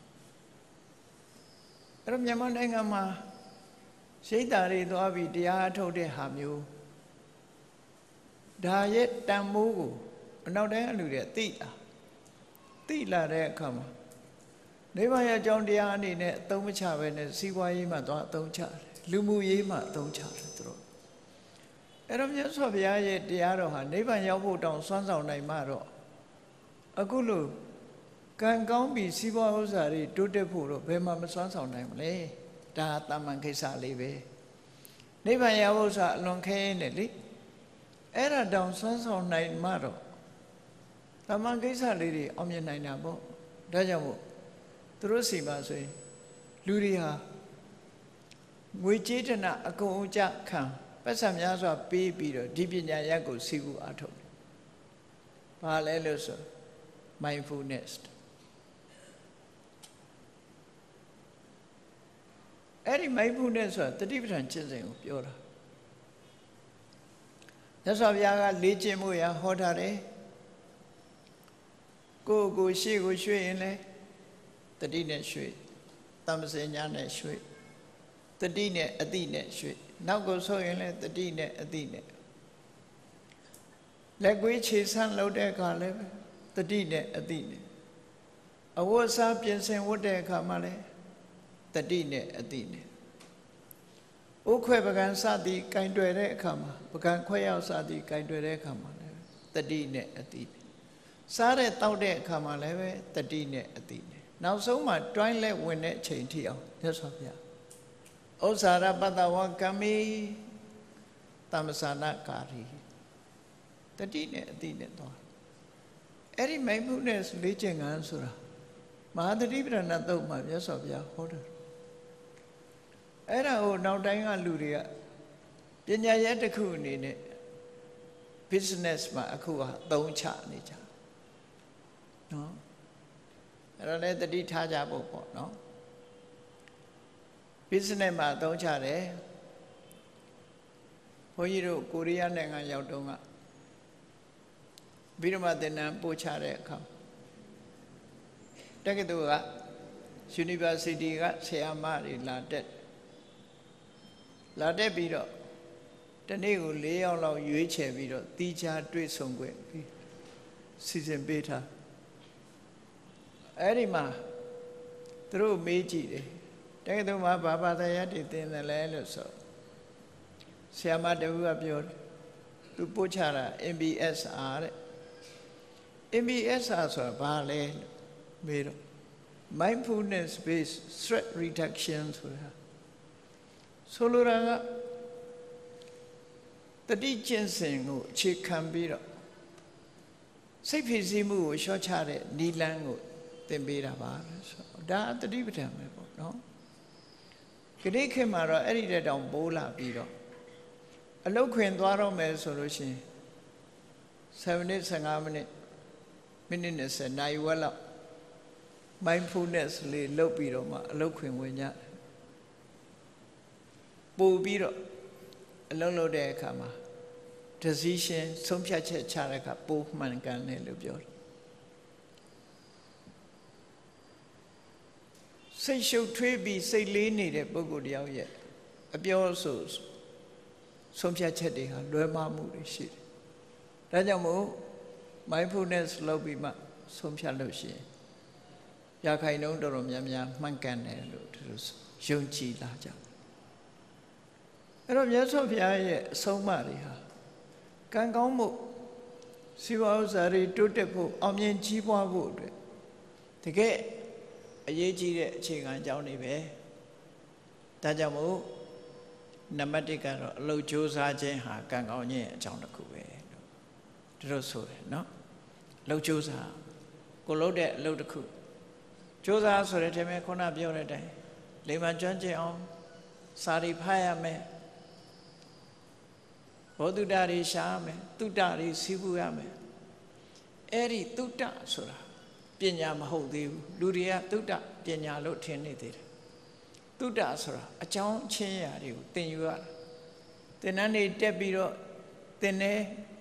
အဲ့တော့မြန်မာနိုင်ငံမှာရှိတာတွေသွားပြီးတရားအထုတ်တဲ့ဟာမျိုးဒါရဲ့တန်မိုးကိုအနောက်တိုင်းအလူတွေသိတာသိလာတဲ့အခါမှာနိဗ္ဗာန်ရဲ့အကြောင်းတရားအနေနဲ့အသုံးမချပဲနဲ့စီးပွားရေးမှာသွားအသုံးချတယ်လူမှုရေးမှာအသုံးချတယ်သူတို့အဲ့တော့မြတ်စွာဘုရားရဲ့တရားတော်ဟာနိဗ္ဗာန်ရောက်ဖို့တောင်စွမ်းဆောင်နိုင်မှတော့အခုလို့ကံကောင်းပြီးစီးပွားဥစ္စာတွေတိုးတက်ဖို့တော့ဘယ်မှာမစွမ်းဆောင်နိုင်မလဲဒါတာမန်ကိစ္စလေးပဲနိဗ္ဗာန်ရောက်ဖို့ဆိုတာအလွန်ခဲနေလေအဲ့ဒါတောင်စွမ်းဆောင်နိုင်မှတော့တာမန်ကိစ္စလေးတွေအောင်မြင်နိုင်တာပေါ့ဒါကြောင့်မို့သူတို့စီမှာဆိုရင်လူတွေဟာငွေကြေးတနာအကုန်အကျခံပတ်စံများစွာပေးပြီးတော့ဒီပညာရပ်ကိုစီကူအားထုတ်တယ်။ဘာလဲလို့ဆို mindfulness အဲ့ဒီ mindfulness ဆိုတာတတိပဌာန်ကျင့်စဉ်ကိုပြောတာ။မြတ်စွာဘုရားကလေ့ကျင့်မှုရဟောထားတယ်။ကိုယ်ကိုရှေ့ကိုရွှေ့ရင်လဲတတိနဲ့ရွှေ့တမ္ပစေညာနဲ့ရွှေ့တတိနဲ့အတိနဲ့ရွှေ့နောက်ကိုဆုပ်ရင်လဲတတိနဲ့အတိနဲ့လက်ကွေးခြေဆန်းလုပ်တဲ့အခါလဲတတိနဲ့အတိနဲ့အဝတ်စားပြင်ဆင်ဝတ်တဲ့အခါမှာလည်းတတိနဲ့အတိနဲ့ဥခွဲပကံစသည်ကင်တွယ်တဲ့အခါမှာပကံခွဲရောက်စသည်ကင်တွယ်တဲ့အခါမှာလည်းတတိနဲ့အတိနဲ့စားတဲ့တောက်တဲ့အခါမှာလည်းပဲတတိနဲ့အတိနဲ့နောက်ဆုံးမှာတွိုင်းလက်ဝင်တဲ့အချိန်ထိအောင်မြတ်စွာဘုရားဥစ္စာရပတ္တဝကမိတမ္မစာနာကာရီတတိနဲ့အတိနဲ့သွားအဲ့ဒီ mindfulness လေ့ကျင့်ခန်းဆိုတာမဟာသတိပဋ္ဌာန်သုတ်မှာမြတ်စွာဘုရားဟောတယ်အဲ့ဒါကိုနောက်တိုင်းကလူတွေကပညာရဲတစ်ခုအနေနဲ့ business မှာအခုဟာသုံးချနေကြနော်အဲ့တော့လည်းတတိထားကြဖို့ပေါ့နော် business မှာသုံးချတယ်ဘုန်းကြီးတို့ကိုရီးယားနိုင်ငံရောက်တုန်းကဗိဓမာသင်တန်းပို့ချတဲ့အခါတက္ကသိုလ်က University ကဆရာမတွေလာတက်လာတက်ပြီးတော့တနေ့ကို၄ယောက်လောက်ရွေးချယ်ပြီးတော့တီးခြားတွေ့ဆုံခွင့်ပြီးစီစဉ်ပေးထားအဲ့ဒီမှာသူတို့မေးကြည့်တယ်တက္ကသိုလ်မှာဘာဘာသာရပ်တွေသင်တယ်လဲလို့ဆိုဆရာမတဦးကပြောတယ်သူပို့ချတာ M B S R တဲ့ M B S R ဆိုတာဘာလဲလို့မေးတော့ mindfulness based stress reduction ဆိုတာဆိုလိုတာကတတိကျင့်စဉ်ကိုအခြေခံပြီးတော့စိတ်ဖိစီးမှုကိုလျှော့ချတဲ့နိလန်းကိုသင်ပေးတာပါလို့ဆိုဒါတတိပဋ္ဌာန်ပဲပေါ့နော်ခဏခေတ်မှာတော့အဲ့ဒီတဲ့တောင်ပိုးလာပြီးတော့အလုတ်ခွင်သွားတော့မယ်ဆိုလို့ရှိရင်7မိနစ်15မိနစ်မိနစ်20နာရီဝက်လောက် mindfulness လေးလုပ်ပြီးတော့မှအလုတ်ခွင်ဝင်ကြပို့ပြီးတော့အလုံးလို့တဲ့အခါမှာ decision ဆုံးဖြတ်ချက်ချတဲ့အခါပို့မှန်ကန်တယ်လို့ပြောတယ်စိတ်ရှုပ်ထွေးပြီးစိတ်လေးနေတဲ့ပုဂ္ဂိုလ်တယောက်ရဲ့အပြောဆိုဆုံးဖြတ်ချက်တွေဟာလွဲမှားမှုတွေရှိတယ်ဒါကြောင့်မို့ mindfulness လုပ်ပြီးမှဆုံးဖြတ်လို့ရှိရင်ရခိုင်နှုန်းတော်တော်များများမှန်ကန်တယ်လို့သူတို့ယုံကြည်လာကြအဲ့တော့မြတ်စွာဘုရားရဲ့အဆုံးအမတွေဟာကံကောင်းမှုစီဝါဥစ္စာတွေတိုးတက်ဖို့အောင်မြင်ကြီးပွားဖို့အတွက်တကယ်အရေးကြီးတဲ့အခြေခံအကြောင်းတွေပဲဒါကြောင့်မို့နံပါတ်၁ကတော့အလုပ်ကြိုးစားခြင်းဟာကံကောင်းခြင်းအကြောင်းတစ်ခုပဲလို့တို့ဆိုတယ်နော်အလုပ်ကြိုးစားကိုလုပ်တဲ့အလုပ်တစ်ခုကြိုးစားဆိုတဲ့တည်းမဲ့ခုနပြောတဲ့အတိုင်းလိမ္မာကျွမ်းကျင်အောင်စာရီဖတ်ရမယ်ဘောဓုတ္တတွေရှားမယ်တုတ္တတွေစီးပူရမယ်အဲ့ဒီတုတ္တဆိုတာပညာမဟုတ်သေးဘူးလူတွေကတုတ္တပညာလို့ထင်နေသေးတယ်တုတ္တဆိုတာအကြောင်းချင်းရာတွေကိုသင်ယူရတာသင်္นานတွေတက်ပြီးတော့သင်တယ်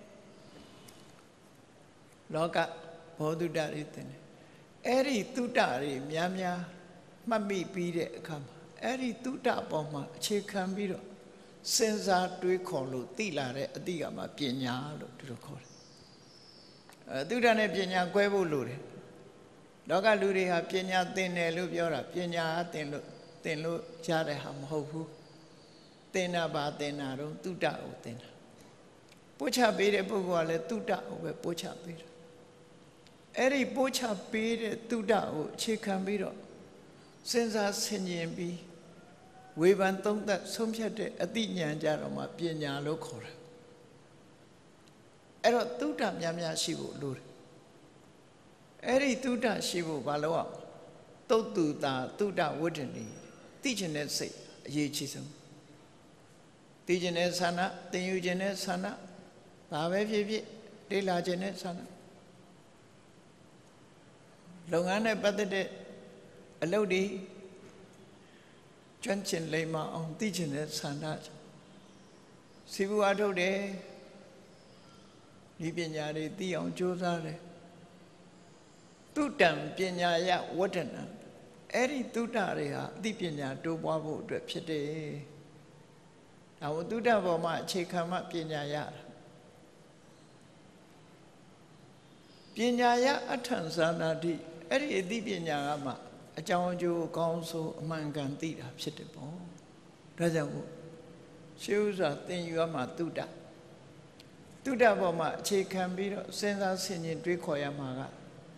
လောကဘောဓုတ္တတွေသင်တယ်အဲ့ဒီတုတ္တတွေများများမှတ်မိပြီးတဲ့အခါမှာအဲ့ဒီတုတ္တပေါ်မှာအခြေခံပြီးတော့စဉ်းစားတွေးခေါ်လို့သိလာတဲ့အတိကမှာပညာလို့သူတို့ခေါ်တယ်အဲတုတ္တနဲ့ပညာကွဲဖို့လိုတယ်လောကလူတွေဟာပညာသင်တယ်လို့ပြောတာပညာသင်လို့သင်လို့ရတဲ့ဟာမဟုတ်ဘူးသင်တာပါသင်တာတော့တုတ္တကိုသင်တာပို့ချပေးတဲ့ပုဂ္ဂိုလ်ကလည်းတုတ္တကိုပဲပို့ချပေးတယ်အဲ့ဒီပို့ချပေးတဲ့တုတ္တကိုအခြေခံပြီးတော့စဉ်းစားဆင်ခြင်ပြီးဝေဖန်သုံးသပ်ဆုံးဖြတ်တဲ့အသိဉာဏ်ကြတော့မှပညာလို့ခေါ်တယ်အဲ့တော့တုတ္တများများရှိဖို့လိုတယ်အဲ့ဒီတုတ္တရှိဖို့ဘာလို့အောင်သုတ်တူတာတုတ္တဝတ္တနီသိကျင်တဲ့စိတ်အရေးကြီးဆုံးသိကျင်တဲ့ဆန္ဒသင်ယူကျင်တဲ့ဆန္ဒဘာပဲဖြစ်ဖြစ်လေ့လာကျင်တဲ့ဆန္ဒလုပ်ငန်းနဲ့ပတ်သက်တဲ့အလုပ်တွေကျွမ်းကျင်လိမ္မာအောင်သိကျင်တဲ့ဆန္ဒစီဘူးအထုတ်တယ်ဒီပညာတွေသိအောင်ကြိုးစားတယ်တုတ္တံပညာယဝတ္တနံအဲ့ဒီတုတ္တတွေဟာအသိပညာတိုးပွားဖို့အတွက်ဖြစ်တယ်ဒါဝတုတ္တပေါ်မှာအခြေခံမှပညာရတာပညာယအထံဇာနာတိအဲ့ဒီအသိပညာကမှအကြောင်းအကျိုးအကောင်းဆုံးအမှန်ကန်သိတာဖြစ်တယ်ပေါ့ဒါကြောင့်မို့ရှေးဥစွာသင်ယူရမှာတုဒ္ဒတုဒ္ဒပေါ်မှာအခြေခံပြီးတော့စဉ်းစားဆင်ခြင်တွေးခေါ်ရမှာက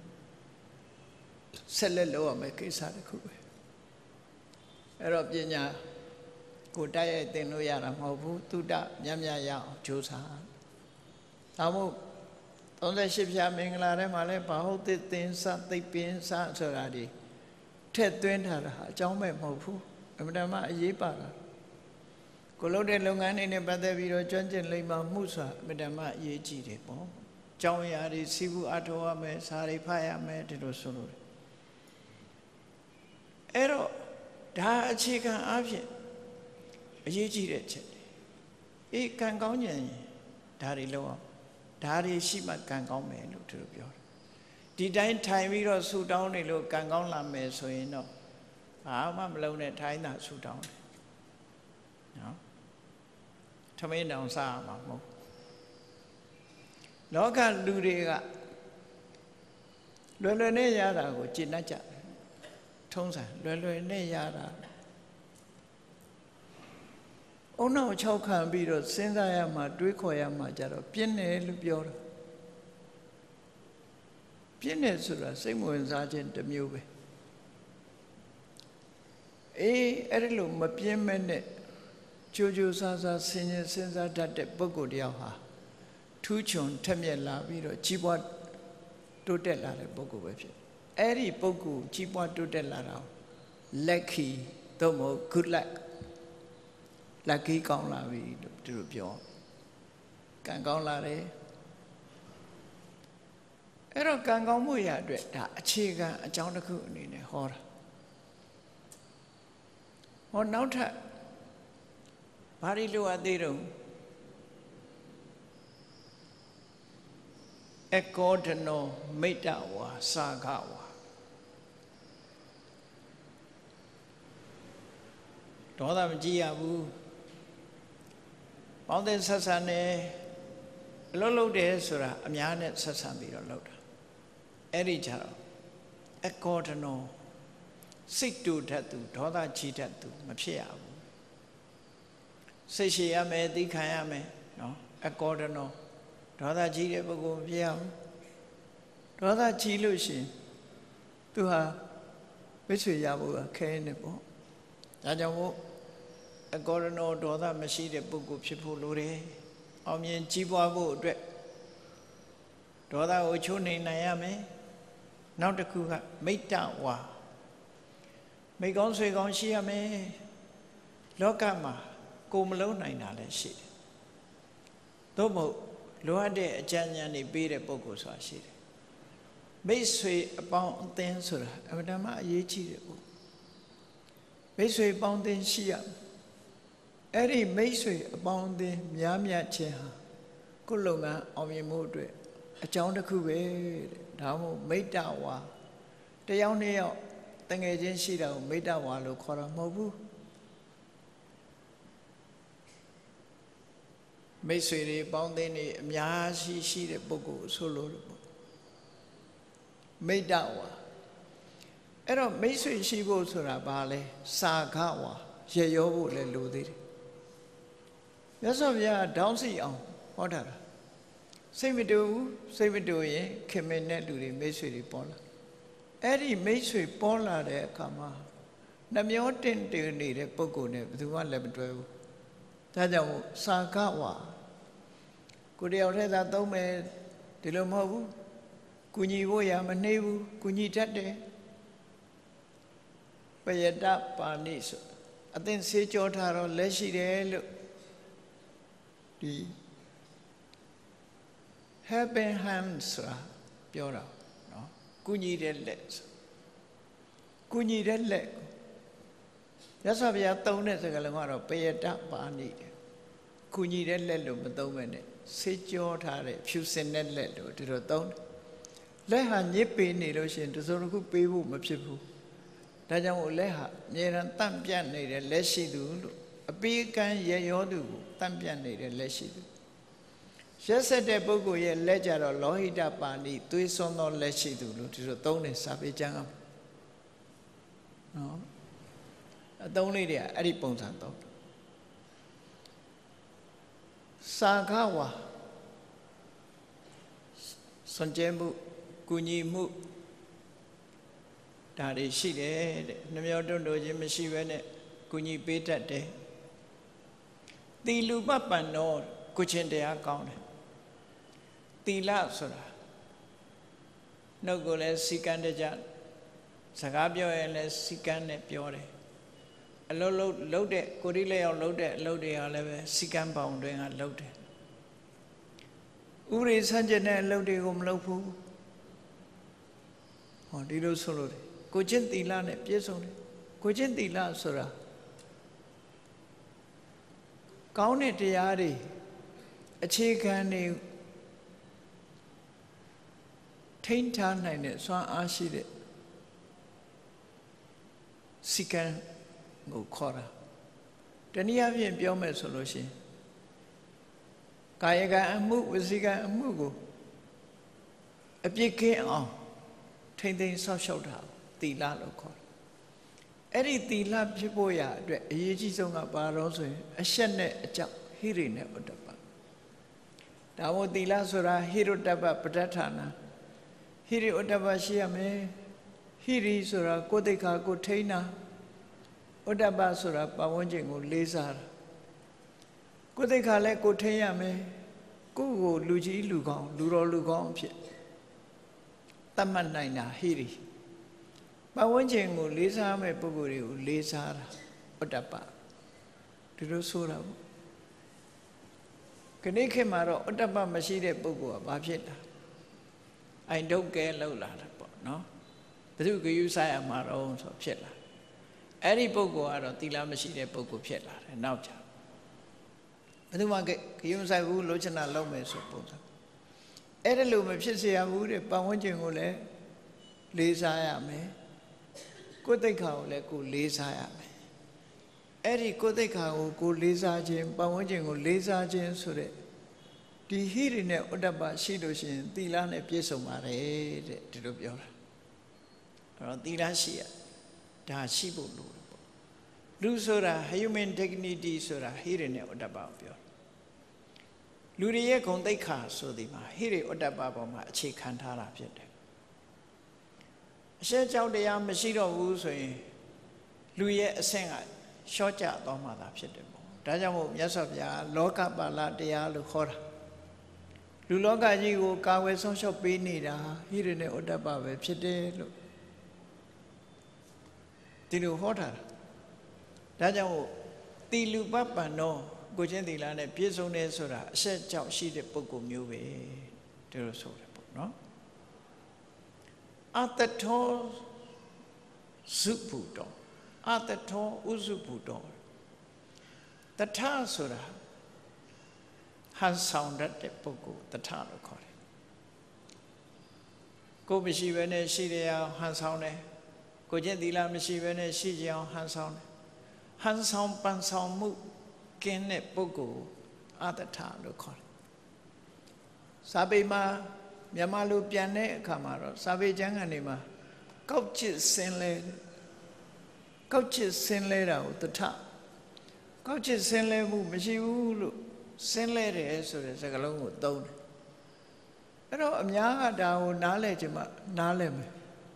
ဆက်လက်လုပ်ရမယ့်ကိစ္စတစ်ခုပဲအဲ့တော့ပညာကိုတိုက်ရိုက်သင်လို့ရတာမဟုတ်ဘူးတုဒ္ဒမြတ်မြတ်ရအောင်ကြိုးစားဒါမို့သုံးဆယ်ရှစ်ဖြာမင်္ဂလာထဲမှာလည်းဘာဟုတ်သစ်သင်္စသိပ္ပင်္စဆိုတာဒီထက်သွင်းထားတာအကြောင်းမဲ့မဟုတ်ဘူးအမှန်တမ်းအရေးပါတာကိုလုပ်တဲ့လုပ်ငန်းတွေနဲ့ပတ်သက်ပြီးတော့ကျွမ်းကျင်လိမ္မာမှုဆိုတာအမှန်တမ်းအရေးကြီးတယ်ပေါ့ကျောင်းရာတွေစီးပူးအထောက်ရမယ်စာတွေဖတ်ရမယ်ဒီလိုဆိုလို့အဲ့တော့ဒါအခြေခံအဖြစ်အရေးကြီးတဲ့ချက်တွေအေးကံကောင်းရင်ဒါတွေလောက်အောင်ဒါတွေရှိမှကံကောင်းမယ်လို့သူတို့ပြောတယ်ဒီတိုင်းထိုင်ပြီးတော့ဆူတောင်းနေလို့ကံကောင်းလာမယ်ဆိုရင်တော့ဘာမှမလုံးနဲ့ထိုင်တာဆူတောင်းတယ်နော်ထမင်းတောင်စားရမှာမဟုတ်လောကလူတွေကလွယ်လွယ်နဲ့ရတာကိုကျင့်တတ်ကြတယ်ထုံးစံလွယ်လွယ်နဲ့ရတာအုံနောက်၆ခံပြီးတော့စဉ်းစားရမှာတွေးခေါ်ရမှာကြတော့ပြင်းတယ်လို့ပြောတာပြင်းတယ်ဆိုတာစိတ်ဝင်စားခြင်းတစ်မျိုးပဲအေးအဲ့ဒီလိုမပြင်းမဲ့နဲ့ကြိုးကြိုးစားစားဆင်ញင်စဉ်းစားတတ်တဲ့ပုဂ္ဂိုလ်တယောက်ဟာထူးချွန်ထက်မြက်လာပြီးတော့ကြီးပွားတိုးတက်လာတဲ့ပုဂ္ဂိုလ်ပဲဖြစ်အဲ့ဒီပုဂ္ဂိုလ်ကြီးပွားတိုးတက်လာတာ lucky သို့မဟုတ် good luck lucky ကောင်းလာပြီလို့သူတို့ပြောကံကောင်းလာတယ်အဲ့တော့ကံကောင်းမှုရအတွက်ဒါအခြေခံအကြောင်းတစ်ခုအနေနဲ့ဟောတာဟောနောက်ထပ်ဘာတွေလိုအပ်သေးတော့အကောဒနောမိတ္တဝါစာခဝါဒေါသမကြည့်ရဘူးပေါင်းတဲ့ဆက်ဆံနဲ့အလုပ်လုပ်တယ်ဆိုတာအများနဲ့ဆက်ဆံပြီးတော့လုပ်တာအဲ့ဒီကြတော့အကောဒနောစိတ်တူတတ်သူဒေါသကြီးတတ်သူမဖြစ်ရဘူးစိတ်ရှည်ရမယ်သိခံရမယ်နော်အကောဒနောဒေါသကြီးတဲ့ပုဂ္ဂိုလ်မဖြစ်ရဘူးဒေါသကြီးလို့ရှိရင်သူဟာမိတ်ဆွေရဖို့ခဲနေပေါ့ဒါကြောင့်မို့အကောဒနောဒေါသမရှိတဲ့ပုဂ္ဂိုလ်ဖြစ်ဖို့လိုတယ်အောင်မြင်ကြီးပွားဖို့အတွက်ဒေါသကိုချိုးနှိမ်နိုင်ရမယ်နောက်တစ်ခုကမိတ္တဝါမိကောင်းဆွေကောင်းရှိရမယ်လောကမှာကိုမလုံးနိုင်တာလည်းရှိတယ်သို့မဟုတ်လိုအပ်တဲ့အကြံဉာဏ်တွေပေးတဲ့ပုဂ္ဂိုလ်ဆိုတာရှိတယ်မိတ်ဆွေအပေါင်းအသင်းဆိုတာအမှန်တမ်းအရေးကြီးတယ်ပေါ့မိတ်ဆွေအပေါင်းအသင်းရှိရအဲ့ဒီမိတ်ဆွေအပေါင်းအသင်းများများခြင်းဟာကိုယ်လုပ်ငန်းအောင်မြင်မှုအတွက်အကြောင်းတစ်ခုပဲတဲ့ဒါမှမဟုတ်မိတ္တဝါတယောက်နှစ်ယောက်တငယ်ချင်းရှိတာကိုမိတ္တဝါလို့ခေါ်တာမဟုတ်ဘူးမိတ်ဆွေတွေပေါင်းသင်းတွေအများရှိရှိတဲ့ပုဂ္ဂိုလ်ဆိုလို့ပေါ့မိတ္တဝါအဲ့တော့မိတ်ဆွေရှိဖို့ဆိုတာဘာလဲစာခဝါရရောဖို့လည်းလိုသေးတယ်မြတ်စွာဘုရားတောင်းစီအောင်ဟောတာစိတ်မတူဘူးစိတ်မတူရင်ခင်မင်တဲ့လူတွေမိတ်ဆွေတွေပေါ်လာအဲ့ဒီမိတ်ဆွေပေါ်လာတဲ့အခါမှာနှမျောတင့်တယ်နေတဲ့ပုဂ္ဂိုလ်နဲ့ဘယ်သူမှလည်းမတွဲဘူးဒါကြောင့်စာခဝါကိုတယောက်တည်းသာသုံးမယ်ဒီလိုမဟုတ်ဘူးကုညီဖို့ရမနှေးဘူးကုညီတတ်တယ်ပယတပါဏိဆိုအသင်ဆေးကြောထားတော့လက်ရှိတယ်လို့ဒီ helping hands ဆိုတာပြောတာနော်ကုညီတဲ့လက်ကုညီတဲ့လက်ရသော်ဗျာသုံးတဲ့စကားလုံးကတော့ပယတပါဏိကုညီတဲ့လက်လို့မသုံးပဲနဲ့ဆေးကြောထားတဲ့ဖြူစင်တဲ့လက်လို့ဒီလိုသုံးတယ်လက်ဟာညစ်ပေနေလို့ရှိရင်တစုံတစ်ခုပေးဖို့မဖြစ်ဘူးဒါကြောင့်လက်ဟာအမြဲတမ်းတန့်ပြတ်နေတဲ့လက်ရှိသူလို့အပေးကမ်းရရောသူကိုတန့်ပြတ်နေတဲ့လက်ရှိသူရက်ဆက်တဲ့ပုဂ္ဂိုလ်ရဲ့လက်ကြတော့လောဟိတပါဠိသွေးစွန်းသောလက်ရှိသူလို့ဒီလိုသုံးနေစာပေကျမ်းကနော်အသုံးလေးတွေကအဲ့ဒီပုံစံသုံးစာခဝါစွန့်ကြဲမှုကုညီမှုဒါတွေရှိတယ်တဲ့နှမျောတွန့်တိုခြင်းမရှိဘဲနဲ့ကုညီပေးတတ်တယ်သီလူပပန္နောကုချင်းတရားကောင်းတယ်သီလဆိုတာနှုတ်ကိုလည်းစီကံတကြစကားပြောရင်လည်းစီကံနဲ့ပြောတယ်အလုံးလုံးလှုပ်တဲ့ကိုရီးလက်ရောက်လှုပ်တဲ့အလုပ်တွေကလည်းပဲစီကံပေါင်တွင်ကလှုပ်တယ်ဥရိဆန်းကျင်တဲ့အလုပ်တွေကိုမလုပ်ဘူးဟောဒီလိုဆိုလို့ကိုချင်းသီလနဲ့ပြည့်စုံတယ်ကိုချင်းသီလဆိုတာကောင်းတဲ့တရားတွေအခြေခံတွေထိန်းထားနိုင်တဲ့စွမ်းအားရှိတဲ့စီကံကိုခေါ်တာတနည်းအားဖြင့်ပြောမယ်ဆိုလို့ရှိရင်ကာယကံအမှုဝစီကံအမှုကိုအပြစ်ကင်းအောင်ထိမ့်သိမ်းဆောက်ရှောက်တာသီလလို့ခေါ်တယ်အဲ့ဒီသီလဖြစ်ဖို့ရအတွက်အရေးကြီးဆုံးကဘာလို့ဆိုရင်အရှက်နဲ့အကြောက်ဟိရိနဲ့ဥဒ္ဒပဒါမို့သီလဆိုတာဟိရုတ္တပပဋ္ဌာနာဟိရိဥဒ္ဒပရှိရမယ်ဟိရိဆိုတာကိုယ်သိက္ခာကိုထိန်းတာဥဒ္ဒပဆိုတာပတ်ဝန်းကျင်ကိုလေးစားတာကိုယ်သိက္ခာလည်းကိုထိန်းရမယ်ကိုယ်ကိုလူကြီးလူကောင်းလူတော်လူကောင်းဖြစ်တတ်မှတ်နိုင်တာဟိရိပတ်ဝန်းကျင်ကိုလေးစားမဲ့ပုဂ္ဂိုလ်တွေကိုလေးစားတာဥဒ္ဒပဒီလိုဆိုတာပေါ့ခဏခေတ်မှာတော့ဥဒ္ဒပမရှိတဲ့ပုဂ္ဂိုလ်ကဘာဖြစ်တာအိုင်ဒုတ်ကဲလောက်လာတာပေါ့နော်ဘုသူကယူဆိုင်ရမှာတော့ဆိုဖြစ်လာအဲ့ဒီပုဂ္ဂိုလ်ကတော့သီလမရှိတဲ့ပုဂ္ဂိုလ်ဖြစ်လာတယ်နောက်ကြဘယ်သူမှခရုံဆိုင်ဘူးလိုချင်တာလုပ်မယ်ဆိုပုံစံအဲ့ဒါလို့မဖြစ်เสียဘူးတဲ့ပတ်ဝန်းကျင်ကိုလည်းလေးစားရမယ်ကိုယ်သိက္ခာကိုလည်းကိုလေးစားရမယ်အဲ့ဒီကိုယ်သိက္ခာကိုကိုလေးစားခြင်းပတ်ဝန်းကျင်ကိုလေးစားခြင်းဆိုတဲ့ဒီဟိရိနဲ့ဥဒ္ဒပရှိလို့ရှိရင်သီလနဲ့ပြည့်စုံပါတယ်တဲ့ဒီလိုပြောတာအဲ့တော့သီလရှိရဒါရှိဖို့လိုတယ်ပေါ့လူဆိုတာ human dignity ဆိုတာဟိရိနဲ့ဥဒ္ဒပကိုပြောလူတွေရဲ့ဂုဏ်သိက္ခာဆိုဒီမှာဟိရိဥဒ္ဒပပေါ်မှာအခြေခံထားတာဖြစ်တယ်အရှက်ကြောက်တရားမရှိတော့ဘူးဆိုရင်လူရဲ့အဆင့်ကရှော့ကျသွားမှသာဖြစ်တယ်ပေါ့ဒါကြောင့်မို့မြတ်စွာဘုရားလောကပါဠတရားလို့ခေါ်တာလူလောကကြီးကိုကာဝယ်ဆောင်ရှောက်ပေးနေတာဟိရိနဲ့ဥဒ္ဒပပဲဖြစ်တယ်လို့ဒီလိုဟောတာဒါကြောင့်မို့သီလူပပန္နောကိုချင်းသီလနဲ့ပြည့်စုံတယ်ဆိုတာအဆက်ကြောင့်ရှိတဲ့ပုဂ္ဂိုလ်မျိုးပဲဒီလိုဆိုတယ်ပေါ့နော်အတ္ထောစုဘုတော်အတ္ထောဥစုဘုတော်တထဆိုတာဟန်ဆောင်တတ်တဲ့ပုဂ္ဂိုလ်တထလို့ခေါ်တယ်ကိုမရှိဘဲနဲ့ရှိတယ်အောင်ဟန်ဆောင်တယ်ကိုချင်းသီလမရှိဘဲနဲ့ရှိကြအောင်ဟန်ဆောင်တယ်ဟန်ဆောင်ပန်ဆောင်မှုကင်းတဲ့ပုဂ္ဂိုလ်အတ္ထလို့ခေါ်တယ်စာပေမှာမြန်မာလိုပြန်တဲ့အခါမှာတော့စာပေကျမ်းကနေမှာကောက်ချစ်စင်လဲကောက်ချစ်စင်လဲတာကိုတထကောက်ချစ်စင်လဲမှုမရှိဘူးလို့စင်လဲတယ်ဆိုတဲ့စကားလုံးကိုသုံးတယ်အဲ့တော့အများကဒါကိုနားလဲချင်မှနားလဲမယ်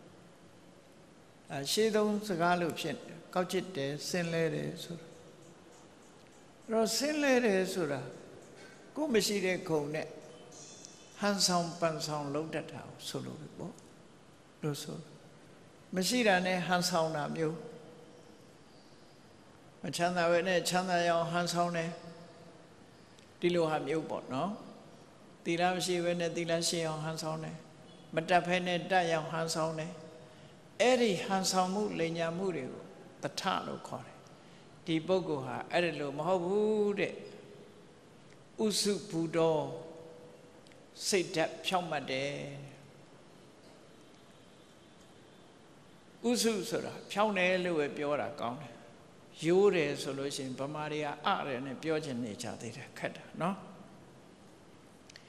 အဲရှေးသုံးစကားလို့ဖြစ်တယ်ကောက်ချစ်တယ်စင်လဲတယ်ဆိုတာအဲ့တော့စင်လဲတယ်ဆိုတာကိုမရှိတဲ့ခုံနဲ့ဟန်ဆောင်ပန်ဆောင်လုံးတတ်တာကိုဆိုလို့ပေါ့လို့ဆိုမရှိတာနဲ့ဟန်ဆောင်တာမျိုးမချမ်းသာပဲနဲ့ချမ်းသာရအောင်ဟန်ဆောင်တယ်ဒီလိုဟာမျိုးပေါ့နော်သီလမရှိဘဲနဲ့သီလရှိအောင်ဟန်ဆောင်တယ်မတတ်ဖဲနဲ့တတ်ရအောင်ဟန်ဆောင်တယ်အဲ့ဒီဟန်ဆောင်မှုလိညာမှုတွေကိုတထလို့ခေါ်တယ်ဒီပုဂ္ဂိုလ်ဟာအဲ့ဒါလို့မဟုတ်ဘူးတဲ့ဥစုဘုတော်စိတ်ဓာတ်ဖြောင့်မတ်တယ်ဥစုဆိုတာဖြောင့်တယ်လို့ပဲပြောတာကောင်းတယ်ရိုးတယ်ဆိုလို့ရှိရင်ဗမာတွေကအရဲနဲ့ပြောချင်နေကြသေးတယ်ခက်တာနော်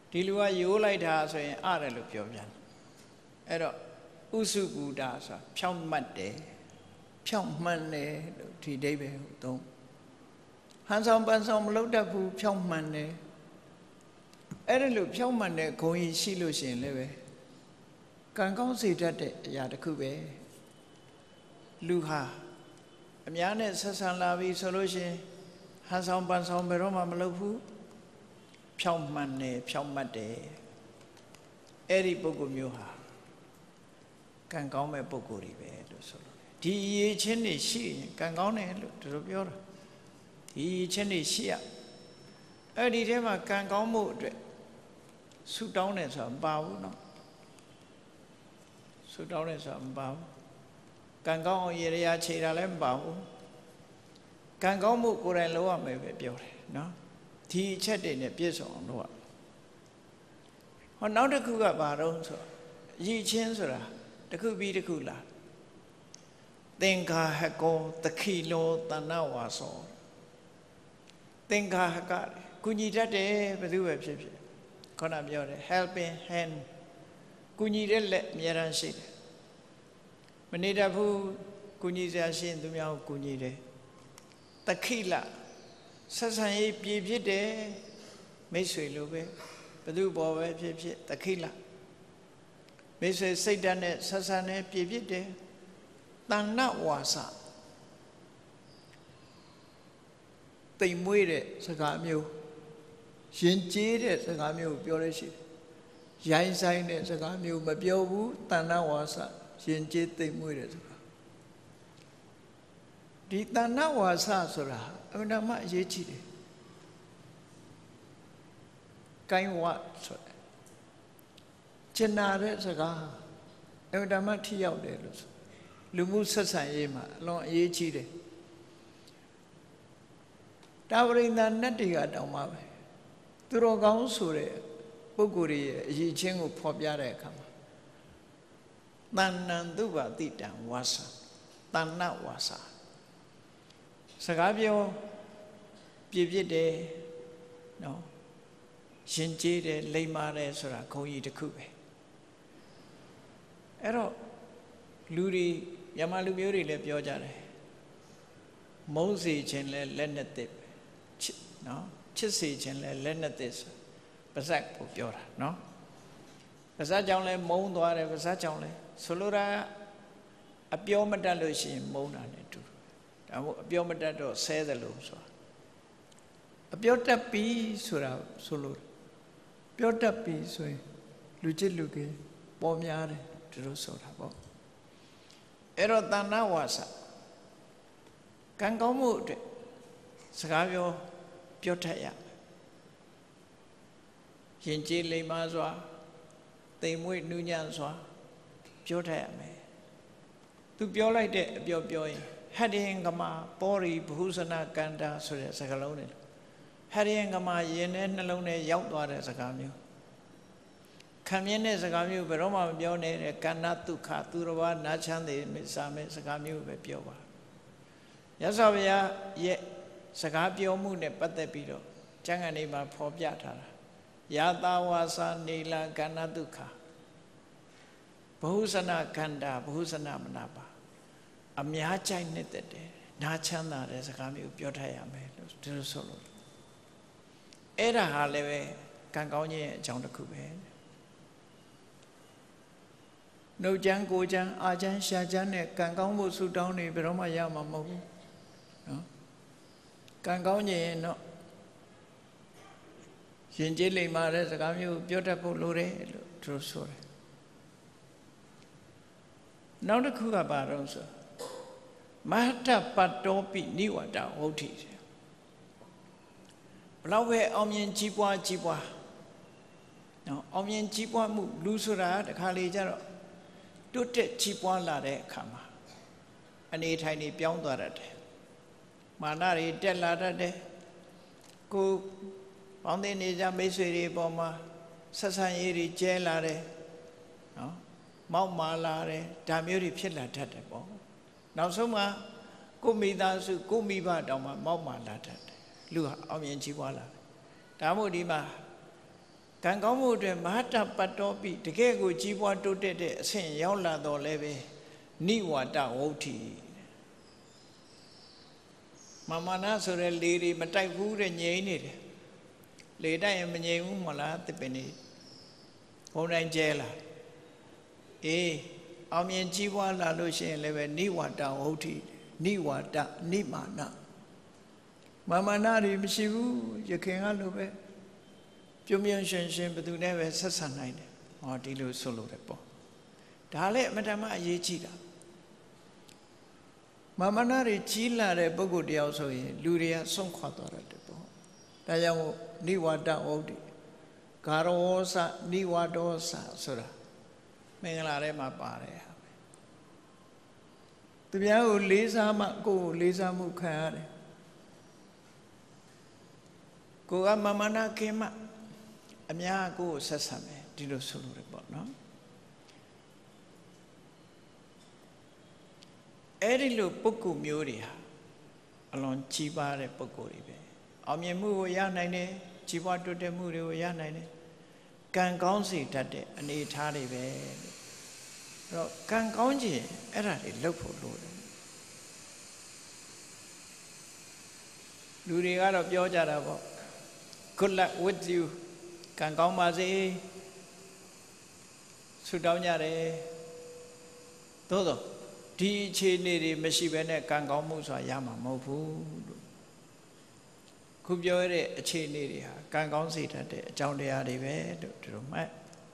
ဒီလူကရိုးလိုက်တာဆိုရင်အားတယ်လို့ပြောပြန်အဲ့တော့ဥစုကူတာဆိုတာဖြောင့်မတ်တယ်ဖြောင့်မှန်တယ်လို့ဒီအဓိပ္ပာယ်ကိုသုံးဟန်ဆောင်ပန်ဆောင်မလုပ်တတ်ဘူးဖြောင့်မှန်တယ်အဲ့ဒါလို့ဖြောင့်မှန်တဲ့ဂုဏ်ကြီးရှိလို့ရှိရင်လည်းပဲကံကောင်းစေတတ်တဲ့အရာတစ်ခုပဲလူဟာအများနဲ့ဆက်ဆံလာပြီဆိုလို့ရှိရင်ဟန်ဆောင်ပန်ဆောင်ဘယ်တော့မှမလုပ်ဘူးဖြောင့်မှန်တယ်ဖြောင့်မတ်တယ်အဲ့ဒီပုဂ္ဂိုလ်မျိုးဟာကံကောင်းမဲ့ပုဂ္ဂိုလ်တွေပဲလို့ဆိုလို့ဒီအရေးချင်းတွေရှိရင်ကံကောင်းတယ်လို့သူတို့ပြောတာဒီအရေးချင်းတွေရှိရအဲ့ဒီထဲမှာကံကောင်းမှုအတွက်ဆုတောင်းတယ်ဆိုတာမပါဘူးเนาะဆုတောင်းတယ်ဆိုတာမပါဘူးကံကောင်းအောင်ရေရာခြေတာလည်းမပါဘူးကံကောင်းမှုကိုယ်တိုင်လုပ်ရမယ်ပဲပြောတယ်เนาะဒီအချက်တွေနဲ့ပြည့်စုံအောင်လုပ်ရဟောနောက်တစ်ခုကဘာတော့ဆိုရည်ချင်းဆိုတာတစ်ခုပြီးတစ်ခုလားသင်္ဃာဟကောသခိလောတဏ္ဏဝါသောသင်္ဃာဟကကုညီတတ်တယ်ဘယ်သူပဲဖြစ်ဖြစ်ခေါင်းပြောတယ် helping hand ကုညီတဲ့လက်အများရန်ရှိတယ်မနေတတ်ဘူးကုညီစရာရှိရင်သူများကိုကုညီတယ်သခိလဆက်ဆံရေးပြည့်ဖြစ်တယ်မိတ်ဆွေလိုပဲဘယ်သူပေါ်ပဲဖြစ်ဖြစ်သခိလမိတ်ဆွေစိတ်ဓာတ်နဲ့ဆက်ဆံနေပြည့်ဖြစ်တယ်တဏ္ဏဝါစာတိမ်မွေးတဲ့စကားမျိုးရင်ကျေးတဲ့စကားမျိုးပြောရရှိတယ်ရိုင်းဆိုင်တဲ့စကားမျိုးမပြောဘူးတဏ္ဏဝါစာရင်ကျေးတိမ်မွေးတဲ့စကားဒီတဏ္ဏဝါစာဆိုတာအမှန်မှအရေးကြီးတယ်ကိုင်းဝတ်ဆိုတယ်ကျင်နာတဲ့စကားအမှန်မှထိရောက်တယ်လို့ဆိုလူမှုဆက်ဆံရေးမှာအလွန်အရေးကြီးတယ်တာဝရိန္ဒနတ်တွေကတောင်းပါပဲသူတော်ကောင်းဆိုတဲ့ပုဂ္ဂိုလ်ရဲ့အရေးချင်းကိုဖော်ပြတဲ့အခါမှာတဏ္ဏံသူပါတိတံဝါစာတဏ္ဏဝါစာစကားပြောပြည့်ပြည့်တယ်နော်ရှင်ကျေးတယ်လိမ္မာတယ်ဆိုတာဂုဏ်ကြီးတစ်ခုပဲအဲ့တော့လူတွေမြန်မာလူမျိုးတွေလည်းပြောကြတယ်မုန်းစေခြင်းလဲလက်နဲ့တစ်ချစ်နော်ချစ်စေခြင်းလဲလက်နဲ့တစ်ဆိုပါဇက်ကိုပြောတာနော်ပါဇက်ကြောင့်လဲမုန်းသွားတယ်ပါဇက်ကြောင့်လဲဆိုလိုတာအပြောမတတ်လို့ရှိရင်မုန်းတာ ਨੇ တူဒါမို့အပြောမတတ်တော့ဆဲတယ်လို့ဆိုတာအပြောတတ်ပြီဆိုတာဆိုလို့ပြောတတ်ပြီဆိုရင်လူချစ်လူကြီးပေါ်များတယ်သူတို့ဆိုတာပေါ့အဲ့တော့တဏ္ဏဝါစာကံကောင်းမှုအတွက်စကားပြောပြောတတ်ရရင်ကျေးလိမ္မာစွာတိမ်မွေ့နူးညံ့စွာပြောတတ်ရမယ်သူပြောလိုက်တဲ့အပြောပြောရင်ဟတ္တယံကမပောရိဘဟုဇနကန္တာဆိုတဲ့စကားလုံးတွေဟတ္တယံကမရင်ထဲနှလုံးထဲရောက်သွားတဲ့စကားမျိုးခံမြင်တဲ့စကားမျိုးဘယ်တော့မှမပြောနဲ့တဲ့ကန္နဒုက္ခသူတော်ဘာနာချမ်းသေးစာမဲ့စကားမျိုးပဲပြောပါရသော်ဗျာရဲ့စကားပြောမှုနဲ့ပတ်သက်ပြီးတော့ကျမ်းဂန်တွေမှာဖော်ပြထားတာယာတာဝါစာနေလကန္နဒုက္ခဘဟုဇနကန္တာဘဟုဇနမနာပါအများကြိုက်နေတဲ့တယ်နာချမ်းသာတဲ့စကားမျိုးပြောထားရမယ်လို့ဒီလိုဆိုလို့အဲ့ဒါဟာလည်းပဲကံကောင်းခြင်းရဲ့အကြောင်းတစ်ခုပဲနှုတ်ချမ်းကိုယ်ချမ်းအာချမ်းရှာချမ်းနဲ့ကံကောင်းမှုဆုတောင်းနေဘယ်တော့မှရမှာမဟုတ်ဘူးနော်ကံကောင်းခြင်းတော့ရင်ကျေးလိမ္မာတဲ့စကားမျိုးပြောတတ်ဖို့လိုတယ်လို့သူတို့ဆိုတယ်နောက်တစ်ခုကဘာတော့ဆိုမဟတပတ္တောပိနိဝတ္တဝုဋ္ဌိဘလောက်ပဲအောင်မြင်ကြီးပွားကြီးပွားနော်အောင်မြင်ကြီးပွားမှုလူဆိုတာတခါလေကျတော့တွတ်တက်ကြီးပွားလာတဲ့အခါမှာအနေထိုင်နေပြောင်းသွားတတ်တယ်မာနတွေတက်လာတတ်တယ်ကိုပေါင်းသိနေကြမိတ်ဆွေတွေပေါ်မှာဆက်ဆံရေးတွေကျဲလာတယ်နော်မောက်မာလာတယ်ဒါမျိုးတွေဖြစ်လာတတ်တယ်ပေါ့နောက်ဆုံးမှာကိုမိသားစုကိုမိဘတောင်မှမောက်မာလာတတ်တယ်လူဟာအောင်မြင်ကြီးပွားလာတယ်ဒါမို့ဒီမှာကံကောင်းမှုတွေမဟာတပတ်တော်ပြီတကယ်ကိုကြီးပွားတိုးတက်တဲ့အဆင့်ရောက်လာတော့လည်းပဲနိဝါဒဝုဋ္ဌိမမနာဆိုတဲ့လေတွေမတိုက်ဘူးတဲ့ငြိမ်နေတယ်လေတိုက်ရင်မငြိမ်ဘူးမလားတပင်နေဘုံတိုင်းကျဲလာအေးအောင်မြင်ကြီးပွားလာလို့ရှိရင်လည်းပဲနိဝါဒဝုဋ္ဌိနိဝါဒနိမာနမမနာတွေမရှိဘူးရခင်ကလိုပဲပြုံးပြုံးရှင်ရှင်ဘယ်သူနဲ့ပဲဆက်ဆံနိုင်တယ်ဟောဒီလိုဆိုလို့တယ်ပေါ့ဒါလည်းအမတမအရေးကြီးတာမမနာတွေကြီးလာတဲ့ပုဂ္ဂိုလ်တယောက်ဆိုရင်လူတွေကဆုံးခွာသွားတယ်ပေါ့ဒါကြောင့်နိဝါဒဝုဋ္ဌိဂါရဝောစနိဝါဒောစဆိုတာမင်္ဂလာထဲမှာပါတယ်သူများကိုလေးစားမှကိုယ်ကိုလေးစားမှုခံရတယ်ကိုကမမနာခင်မှအများကိုယ်ဆက်ဆံမယ်ဒီလိုဆိုလို့ရပေါ့နော်အဲ့ဒီလိုပုဂ္ဂိုလ်မျိုးတွေဟာအလွန်ကြီးပါတဲ့ပုဂ္ဂိုလ်တွေပဲအောင်မြင်မှုကိုရနိုင်တယ်ကြီးပွားတိုးတက်မှုတွေကိုရနိုင်တယ်ကံကောင်းစေတတ်တဲ့အနေအထားတွေပဲအဲ့တော့ကံကောင်းခြင်းအဲ့ဒါတွေလုပ်ဖို့လိုတယ်လူတွေကတော့ပြောကြတာပေါ့ good luck with you ကံကောင်းပါစေဆုတောင်းကြတယ်သို့သောဒီအခြေအနေတွေမရှိဘဲနဲ့ကံကောင်းမှုဆိုတာရမှာမဟုတ်ဘူးလို့ခုပြောရတဲ့အခြေအနေတွေဟာကံကောင်းစေတတ်တဲ့အကြောင်းတရားတွေပဲလို့ဒီလိုမှတ်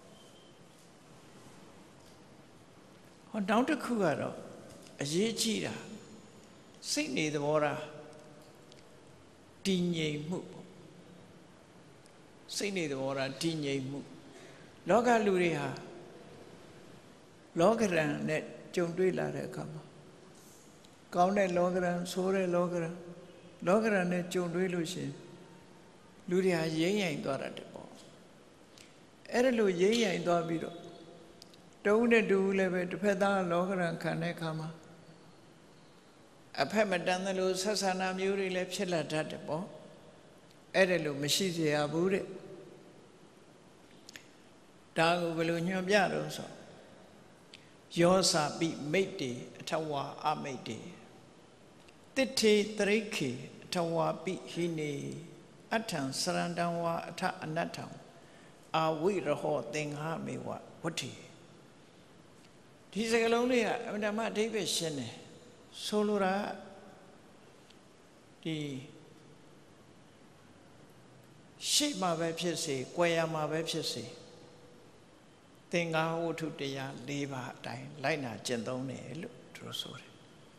ဟောနောက်တစ်ခုကတော့အရေးကြီးတာစိတ်နေသဘောထားတည်ငြိမ်မှုပေါ့စိတ်နေသဘောထားတည်ငြိမ်မှုလောကလူတွေဟာလောကရန်နဲ့ကြုံတွေ့လာတဲ့အခါမှာကောင်းတဲ့လောကရန်ဆိုးတဲ့လောကရန်လောကရန်နဲ့ကြုံတွေ့လို့ရှိရင်လူတွေဟာရိမ့်ရိုင်သွားတတ်ပေါ့အဲ့ဒါလို့ရိမ့်ရိုင်သွားပြီးတော့တုံးတဲ့တူလည်းပဲတစ်ဖက်သားလောကရန်ခံတဲ့အခါမှာအဖက်မတန်သလိုဆက်ဆံတာမျိုးတွေလည်းဖြစ်လာတတ်တယ်ပေါ့အဲ့ဒါလို့မရှိစေရဘူးတဲ့ဒါကိုဘယ်လိုညွှန်ပြတော့ဆိုယောစာပိမိတ်တေအထဝါအမိတ်တေတိထေတရိခေအထဝါပိဟိနေအထံစရန္တံဝါအထအနတ္ထံအာဝိရဟောသင်္ဃမေဝဝတ္ထိဒီစကားလုံးလေးကအမှန်တမ်းအဓိပ္ပာယ်ရှင်းတယ်ဆိုလိုတာဒီရှေ့မှာပဲဖြစ်စေ၊ကွယ်ရမှာပဲဖြစ်စေသင်္ဃဝတ္ထုတရား၄ပါးအတိုင်းလိုက်နာကျင့်သုံးတယ်လို့သူတို့ဆိုတယ်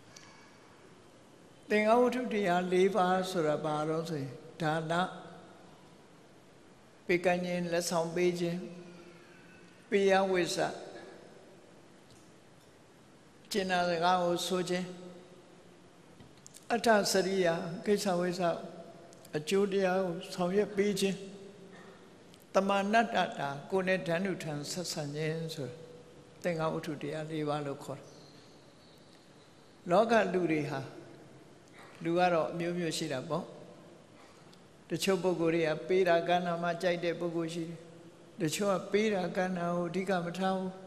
သင်္ဃဝတ္ထုတရား၄ပါးဆိုတာဘာလို့ဆိုရင်ဒါနပေကံခြင်းလက်ဆောင်ပေးခြင်းပိယဝိဇ္ဇကျင့်နာစကားကိုဆိုခြင်းအထစရိယာကိစ္စဝိဇ္ဇအကျိုးတရားကိုဆောင်ရွက်ပေးခြင်းတမနတ္တတာကိုယ်နဲ့ဓာနုထံဆက်ဆံခြင်းဆိုသင်္ဃဝတ္ထုတရား၄ပါးလို့ခေါ်တယ်လောကလူတွေဟာလူကတော့အမျိုးမျိုးရှိတာပေါ့တချို့ပုဂ္ဂိုလ်တွေကပေးတာကဏ္ဍမှာကြိုက်တဲ့ပုဂ္ဂိုလ်ရှိတယ်တချို့ကပေးတာကဏ္ဍကိုအဓိကမထားဘူး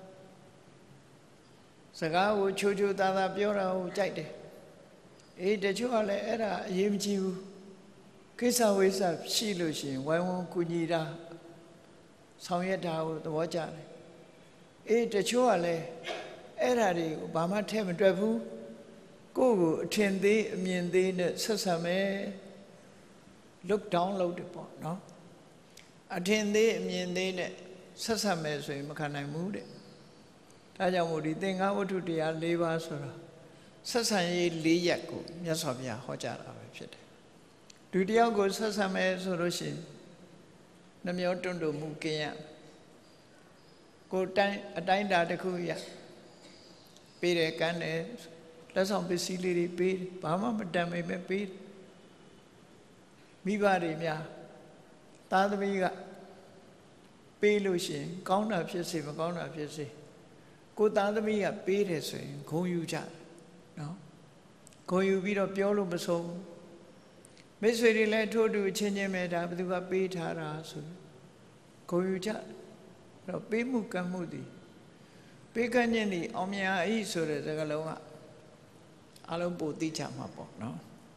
စကားကိုချိုးချိုးသားသားပြောတာကိုကြိုက်တယ်အေးတချို့ကလည်းအဲ့ဒါအရေးမကြီးဘူးကိစ္စဝိစ္စရှိလို့ရှိရင်ဝိုင်းဝန်းကူညီတာဆောင်ရွက်တာကိုသဘောကျတယ်အေးတချို့ကလည်းအဲ့ဒါတွေကိုဘာမှထဲမတွက်ဘူးကိုယ့်ကိုအထင်သေးအမြင်သေးနဲ့ဆက်ဆံမယ် look down လုပ်တယ်ပေါ့နော်အထင်သေးအမြင်သေးနဲ့ဆက်ဆံမယ်ဆိုရင်မခံနိုင်ဘူးတဲ့ဒါကြောင့်မို့ဒီသင်္ဃဝတ္ထုတရား၄ပါးဆိုတာဆက်ဆံရေး၄ရပ်ကိုမြတ်စွာဘုရားဟောကြားတာပဲဖြစ်တယ်လူတယောက်ကိုဆက်ဆံမယ်ဆိုလို့ရှိရင်နှမျောတွန့်တုံမှုကင်းရကိုတိုင်းအတိုင်းတာတစ်ခုရပေးတယ်ကမ်းတယ်လက်ဆောင်ပစ္စည်းလေးတွေပေးဘာမှမတန်ပေမဲ့ပေးမိဘတွေများသားသမီးကပေးလို့ရှိရင်ကောင်းတာဖြစ်စေမကောင်းတာဖြစ်စေကိုသားသမီးကပေးတယ်ဆိုရင်ဂုဏ်ယူကြတယ်နော်ဂုဏ်ယူပြီးတော့ပြောလို့မဆုံးမိတ်ဆွေတွေလည်းထို့တူအချင်းချင်းပဲဒါဘယ်သူကပေးထားတာဆိုကိုယူကြတော့ပေးမှုကံမှုသည်ပေးကမ်းခြင်းသည်အောင်မြင်၏ဆိုတဲ့စကားလုံးကအလုံးပို့သိချမှာပေါ့နော်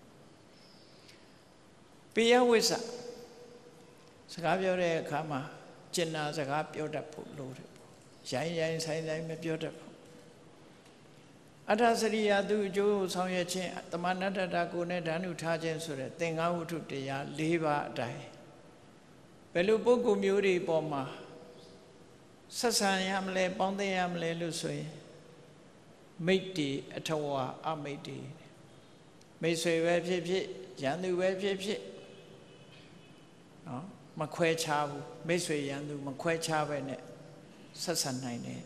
ပိယဝိဇ္ဇစကားပြောတဲ့အခါမှာကျင်နာစကားပြောတတ်ဖို့လိုတယ်ပေါ့ရိုင်းရိုင်းဆိုင်ဆိုင်မပြောတတ်ဘူးအထစရိယာသူအကျိုးဆောင်ရွက်ခြင်းတမဏတ္တကိုနဲ့ဓာနုထားခြင်းဆိုတဲ့သင်္ဃဝတ္ထုတရား၄ပါးအတိုင်းဘယ်လိုပုဂ္ဂိုလ်မျိုးတွေပေါ်မှာဆက်ဆံရမလဲပေါင်းသိရမလဲလို့ဆိုရင်မိတ်တီအထဝါအမိတ်တီမိတ်ဆွေပဲဖြစ်ဖြစ်ရန်သူပဲဖြစ်ဖြစ်နော်မခွဲခြားဘူးမိတ်ဆွေရန်သူမခွဲခြားပဲနဲ့ဆက်ဆံနိုင်တယ်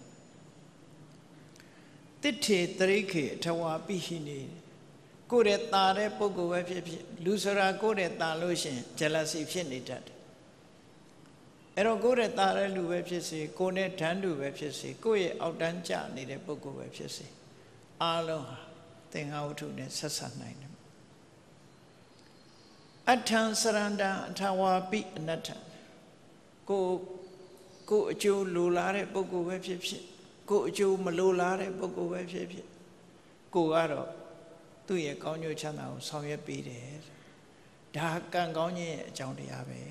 တိထေတရိခေအထဝါပိဟိနေကိုယ်ရဲ့ตาတဲ့ပုဂ္ဂိုလ်ပဲဖြစ်ဖြစ်လူဆိုတာကိုယ်ရဲ့ตาလို့ရှင် jealousy ဖြစ်နေတတ်တယ်အဲ့တော့ကိုယ်ရဲ့ตาတဲ့လူပဲဖြစ်စေကိုယ်နဲ့ဓာန်တူပဲဖြစ်စေကိုယ့်ရဲ့အောက်တန်းကျနေတဲ့ပုဂ္ဂိုလ်ပဲဖြစ်စေအားလုံးဟာသင်္ဃဝတ္ထုနဲ့ဆက်ဆံနိုင်တယ်အထံစရန္တံအထဝါပိအနတ္ထကိုကိုအကျိုးလိုလားတဲ့ပုဂ္ဂိုလ်ပဲဖြစ်ဖြစ်ကိုအကျိုးမလိုလားတဲ့ပုဂ္ဂိုလ်ပဲဖြစ်ဖြစ်ကိုကတော့သူ့ရဲ့ကောင်းကျိုးချမ်းသာကိုဆောင်ရွက်ပေးတယ်ဒါကံကောင်းခြင်းရဲ့အကြောင်းတရားပဲ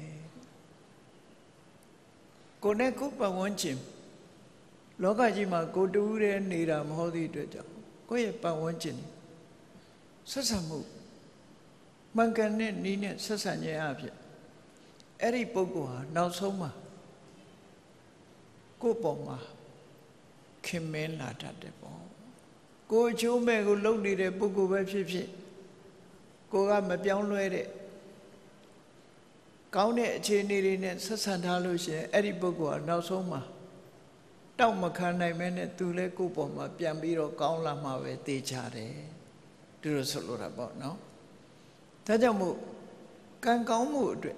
ကိုနဲ့ကိုပတ်ဝန်းကျင်လောကကြီးမှာကိုတူးတဲ့နေတာမဟုတ်သည့်အတွက်ကြောင့်ကိုယ့်ရဲ့ပတ်ဝန်းကျင်ဆက်ဆံမှုမှန်ကန်တဲ့နည်းနဲ့ဆက်ဆံခြင်းအဖြစ်အဲ့ဒီပုဂ္ဂိုလ်ဟာနောက်ဆုံးမှာကိုယ့်ပေါ်မှာခင်မင်းလာတတ်တယ်ပေါ့ကိုယ်အချိုးမဲ့ကိုလုံနေတဲ့ပုဂ္ဂိုလ်ပဲဖြစ်ဖြစ်ကိုကမပြောင်းလဲတဲ့ကောင်းတဲ့အခြေအနေတွေနဲ့ဆက်ဆံထားလို့ရှိရင်အဲ့ဒီပုဂ္ဂိုလ်ကနောက်ဆုံးမှာတောက်မခံနိုင်မဲနဲ့သူလည်းကိုယ့်ပေါ်မှာပြန်ပြီးတော့ကောင်းလာမှာပဲသိချတယ်သူတို့ဆိုလိုတာပေါ့နော်ဒါကြောင့်မို့ကံကောင်းမှုအတွက်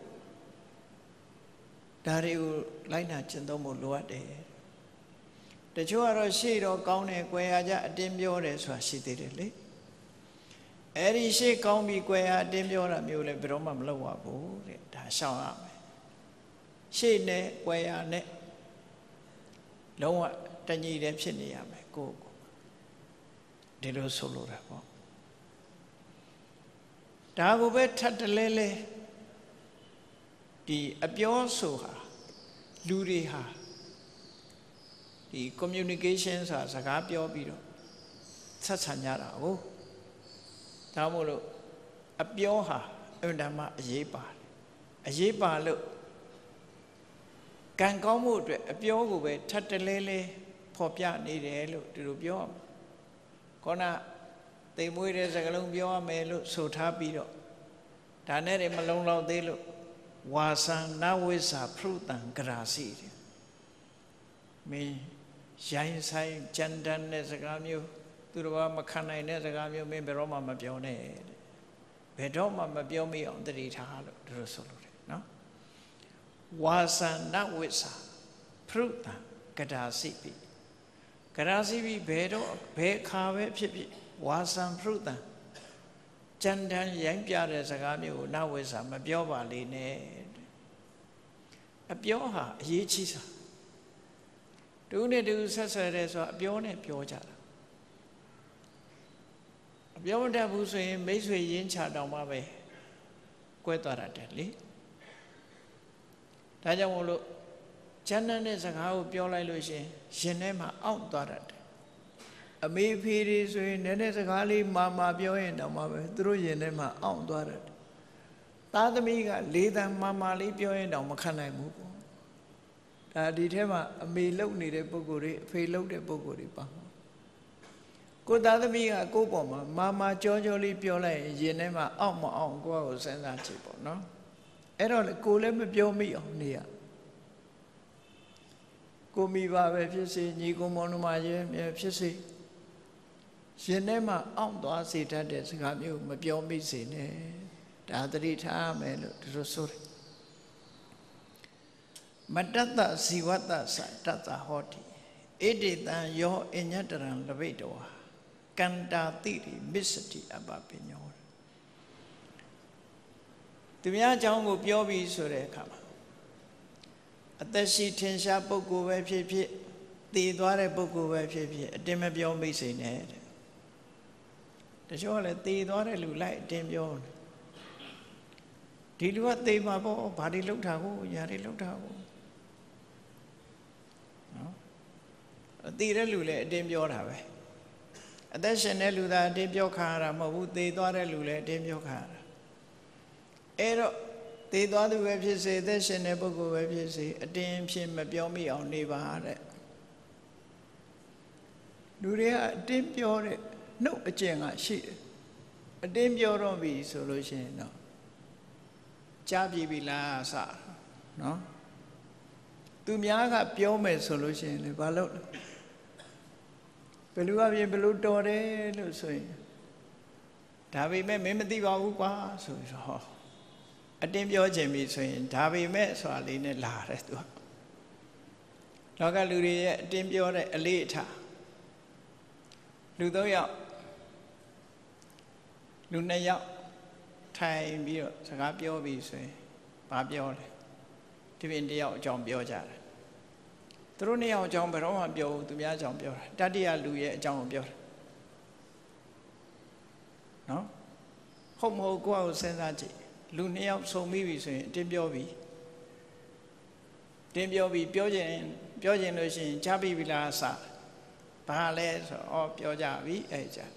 ဒါတွေကိုလိုက်နာကျင့်သုံးဖို့လိုအပ်တယ်တချို့ကတော့ရှေ့တော့ကောင်းတယ်၊ကွယ်ရကြအတင်းပြောတယ်ဆိုတာရှိသေးတယ်လေအဲ့ဒီရှေ့ကောင်းပြီးကွယ်ရအတင်းပြောတာမျိုးလည်းဘယ်တော့မှမလုပ်ရဘူးတဲ့ဒါရှောင်ရမယ်ရှေ့နဲ့ကွယ်ရနဲ့လုံးဝတညီတည်းဖြစ်နေရမယ်ကိုယ့်ကိုဒီလိုဆိုလိုတာပေါ့ဒါကိုပဲထပ်တလဲလဲဒီအပြောဆိုဟာလူတွေဟာဒီ communication ဆိုတာစကားပြောပြီးတော့ဆက်ဆံကြတာဟုတ်ဒါမို့လို့အပြောဟာအမှန်တမ်းအရေးပါတယ်အရေးပါလို့ကံကောင်းမှုအတွက်အပြောကိုပဲထပ်တလဲလဲဖော်ပြနေတယ်လို့ဒီလိုပြောခေါနသိမ်မွေးတဲ့စကားလုံးပြောရမယ်လို့ဆိုထားပြီးတော့ဒါနဲ့တွေမလုံးလောက်သေးလို့ဝါစံနဝိဇ္ဇာဖရုတံကရာစီတယ်မင်းရိုင်းဆိုင်ကြမ်းတမ်းတဲ့စကားမျိုးသူတော်ဘာမခံနိုင်တဲ့စကားမျိုးမင်းဘယ်တော့မှမပြောနဲ့ဘယ်တော့မှမပြောမိအောင်တတိထားလို့သူတို့ဆိုလို့တယ်နော်ဝါစံနဝိဇ္ဇာဖရုတံကရာစီပိကရာစီပိဘယ်တော့ဘယ်အခါပဲဖြစ်ဖြစ်ဝါစံဖရုတံကြမ်းတမ်းရိုင်းပြတဲ့စကားမျိုးကိုနဝိဇ္ဇာမပြောပါလေနဲ့အပြောဟာအရေးကြီးစားတူနဲ့တူဆက်ဆွဲတယ်ဆိုတော့အပြောနဲ့ပြောကြတာအပြောမတတ်ဘူးဆိုရင်မိတ်ဆွေရင်းချတောင်မှပဲကွဲသွားတယ်လေဒါကြောင့်မို့လို့ကျမ်းတဲ့စကားကိုပြောလိုက်လို့ရှိရင်ရင်ထဲမှာအောင့်သွားတယ်အမေဖေးတွေဆိုရင်နည်းနည်းစကားလေးမာမာပြောရင်တောင်မှပဲသူတို့ရင်ထဲမှာအောင့်သွားတယ်သားသမီးကလေးတန်မာမာလေးပြောရင်တောင်မခံနိုင်ဘူးပေါ့ဒါဒီထဲမှာအမေလှုပ်နေတဲ့ပုဂ္ဂိုလ်တွေအဖေလှုပ်တဲ့ပုဂ္ဂိုလ်တွေပါကိုသားသမီးကကိုယ့်ပေါ်မှာမာမာကြောကြောလေးပြောလိုက်ရင်ရင်ထဲမှာအောင့်မအောင်ကိုယ့်ကိုစဉ်းစားကြည့်ပေါ့နော်အဲ့တော့ကိုယ်လည်းမပြောမိအောင်နေရကိုမိဘပဲဖြစ်စေညီကိုမောင်နှမရဲ့ဖြစ်စေရင်ထဲမှာအောင့်သွားစေတတ်တဲ့စကားမျိုးမပြောမိစေနဲ့ဒါသတိထားရမယ်လို့သူတို့ဆိုတယ်မတ္တတဇီဝတ္တသတ္တဟောတိဣတိတံယောအညတရံလဘိတောကန္တာတိရိမစ္စတိအပပညောသူများအကြောင်းကိုပြောပြီးဆိုတဲ့အခါမှာအသက်ရှိထင်ရှားပုဂ္ဂိုလ်ပဲဖြစ်ဖြစ်တည်သွားတဲ့ပုဂ္ဂိုလ်ပဲဖြစ်ဖြစ်အတင်းမပြောမိတ်စိတ်နဲ့တဲ့တချို့ကလည်းတည်သွားတဲ့လူလိုက်အတင်းပြောဒီလူကတည်မှာပေါ့ဘာတွေလှုပ်တာကိုညာတွေလှုပ်တာကိုနော်တည်တဲ့လူလည်းအတင်းပြောတာပဲအသက်ရှင်တဲ့လူသာအတင်းပြောခါရတာမဟုတ်ဘူးတည်သွားတဲ့လူလည်းအတင်းပြောခါရတာအဲ့တော့တည်သွားသူပဲဖြစ်စေအသက်ရှင်တဲ့ပုဂ္ဂိုလ်ပဲဖြစ်စေအတင်းဖြစ်မပြောမိအောင်နေပါတဲ့လူတွေကအတင်းပြောတဲ့နှုတ်အကျင့်ကရှိတယ်အတင်းပြောတော့ပြီဆိုလို့ရှိရင်တော့ကြားပြီပြီလားစနော်သူများကပြောမယ်ဆိုလို့ရှိရင်လေဘာလို့လဲဘယ်လိုအပြင်ဘယ်လိုတော်တယ်လို့ဆိုရင်ဒါပေမဲ့မင်းမသိပါဘူးကွာဆိုပြီးတော့အတင်းပြောခြင်းပြီဆိုရင်ဒါပေမဲ့ဆိုတာလေးနဲ့လာတယ်သူကလောကလူတွေရဲ့အတင်းပြောတဲ့အလေးအထားလူသုံးယောက်လူနှစ်ယောက်ထိုင်ပြီးတော့စကားပြောပြီးဆိုရင်ဘာပြောလဲဒီပြင်တယောက်အကြောင်းပြောကြတယ်သူတို့နှစ်ယောက်အကြောင်းဘယ်တော့မှပြောဘူးသူများအကြောင်းပြောတာတတိယလူရဲ့အကြောင်းကိုပြောတာနော်ဟုတ်မဟုတ်ကိုယ့်အကိုစဉ်းစားကြည့်လူနှစ်ယောက်ဆုံပြီးပြီဆိုရင်အတင်းပြောပြီးတင်းပြောပြီးပြောခြင်းပြောခြင်းလို့ရှိရင်ကြားပြီးပြီလားစဘာလဲဆိုတော့ဩပြောကြပြီအဲ့ကြ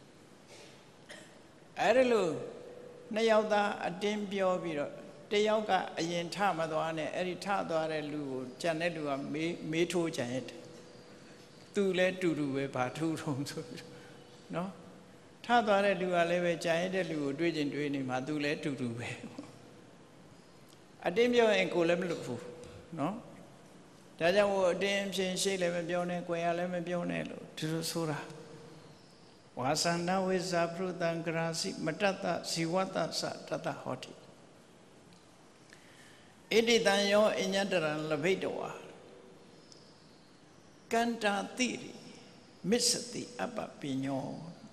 အဲ့ဒါလို့နှစ်ယောက်သားအတင်းပြောပြီးတော့တယောက်ကအရင်ထမသွားနဲ့အဲ့ဒီထသွားတဲ့လူကိုကြံတဲ့လူကမေးမေးထိုးကြံရတယ်သူလည်းတူတူပဲဘာထူးထုံဆိုပြီးနော်ထသွားတဲ့လူကလည်းပဲကြံရတဲ့လူကိုတွေးကျင်တွေးနေမှာသူလည်းတူတူပဲအတင်းပြောရင်ကိုယ်လည်းမလွတ်ဘူးနော်ဒါကြောင့်ဟိုအတင်းဖြင့်ရှိလည်းမပြောနဲ့၊ကိုယ်ရလည်းမပြောနဲ့လို့ဒီလိုဆိုတာဝါသန္တဝိဇာပရုတံကရာစီမတတ္တဇီဝတ္တသတတ္တဟောတိဣတိတံယောအညတရံလဘိတဝါကန္တာတိရိမစ္စတိအပ္ပပိညော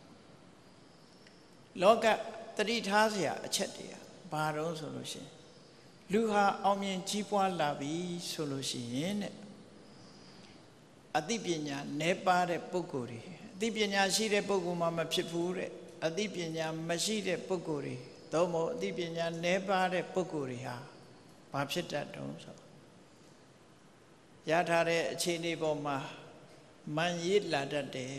လောကတတိထားเสียအချက်တည်းဘာတော့ဆိုလို့ရှိရင်လူဟာအောင်မြင်ကြီးပွားလာပြီဆိုလို့ရှိရင်တဲ့အသိပညာနည်းပါးတဲ့ပုဂ္ဂိုလ်တွေအသိပညာရှိတဲ့ပုဂ္ဂိုလ်မှမဖြစ်ဘူးတဲ့အသိပညာမရှိတဲ့ပုဂ္ဂိုလ်တွေသို့မဟုတ်အသိပညာနည်းပါးတဲ့ပုဂ္ဂိုလ်တွေဟာဘာဖြစ်တတ်တုံးဆိုရထားတဲ့အခြေအနေပေါ်မှာမန်ရစ်လာတတ်တယ်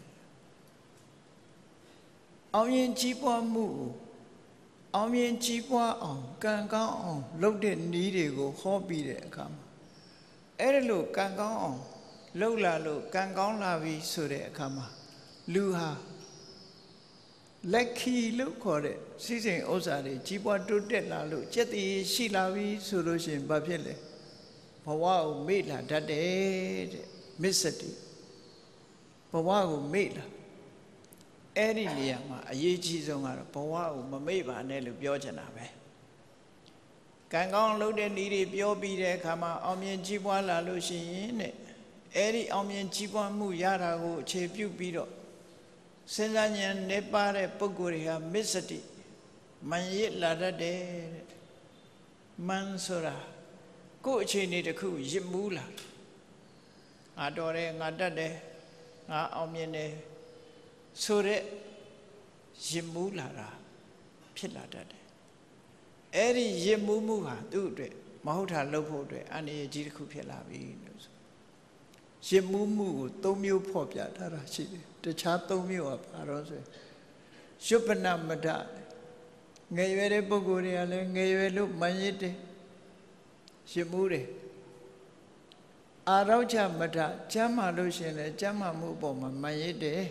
အောင်မြင်ကြီးပွားမှုအောင်မြင်ကြီးပွားအောင်ကံကောင်းအောင်လုပ်တဲ့နည်းတွေကိုဟောပြီးတဲ့အခါမှာအဲ့ဒါလို့ကံကောင်းအောင်လုပ်လာလို့ကံကောင်းလာပြီဆိုတဲ့အခါမှာလူဟာလက်ခီလို့ခေါ်တဲ့စီစဉ်ဥစ္စာတွေကြီးပွားတိုးတက်လာလို့စက်တည်ရှိလာပြီဆိုလို့ရှိရင်ဘာဖြစ်လဲဘဝကိုမေ့လာတတ်တယ်တဲ့မစ္စတိဘဝကိုမေ့လာအဲ့ဒီနေရာမှာအရေးကြီးဆုံးကတော့ဘဝကိုမမေ့ပါနဲ့လို့ပြောချင်တာပဲကံကောင်းလုပ်တဲ့နည်းတွေပြောပြီးတဲ့အခါမှာအောင်မြင်ကြီးပွားလာလို့ရှိရင်တဲ့အဲ့ဒီအောင်မြင်ကြီးပွားမှုရတာကိုအခြေပြုပြီးတော့စဉ်းစားဉာဏ်နဲ့ပါတဲ့ပုဂ္ဂိုလ်တွေဟာမစ္စတိမန်ရစ်လာတတ်တယ်တဲ့မန်ဆိုတာကိုယ့်အခြေအနေတစ်ခုရစ်မူးလာငါတော်တယ်ငါတတ်တယ်ငါအောင်မြင်တယ်ဆိုတဲ့ရစ်မူးလာတာဖြစ်လာတတ်တယ်အဲ့ဒီရစ်မူးမှုဟာသူ့အတွက်မဟုတ်တာလုပ်ဖို့အတွက်အန္တရာယ်ကြီးတစ်ခုဖြစ်လာပြီလို့ဆိုရစ်မူးမှုကိုသုံးမျိုးဖော်ပြထားတာရှိတယ်တခြားသုံးမျိုးကဘာလို့ဆိုရွပနမဒငယ်ရွယ်တဲ့ပုဂ္ဂိုလ်တွေကလည်းငယ်ရွယ်လို့မန်ရစ်တယ်ရစ်မူးတယ်အာရောချမဒကျမ်းမာလို့ရှိရင်လည်းကျမ်းမာမှုအပေါ်မှာမန်ရစ်တယ်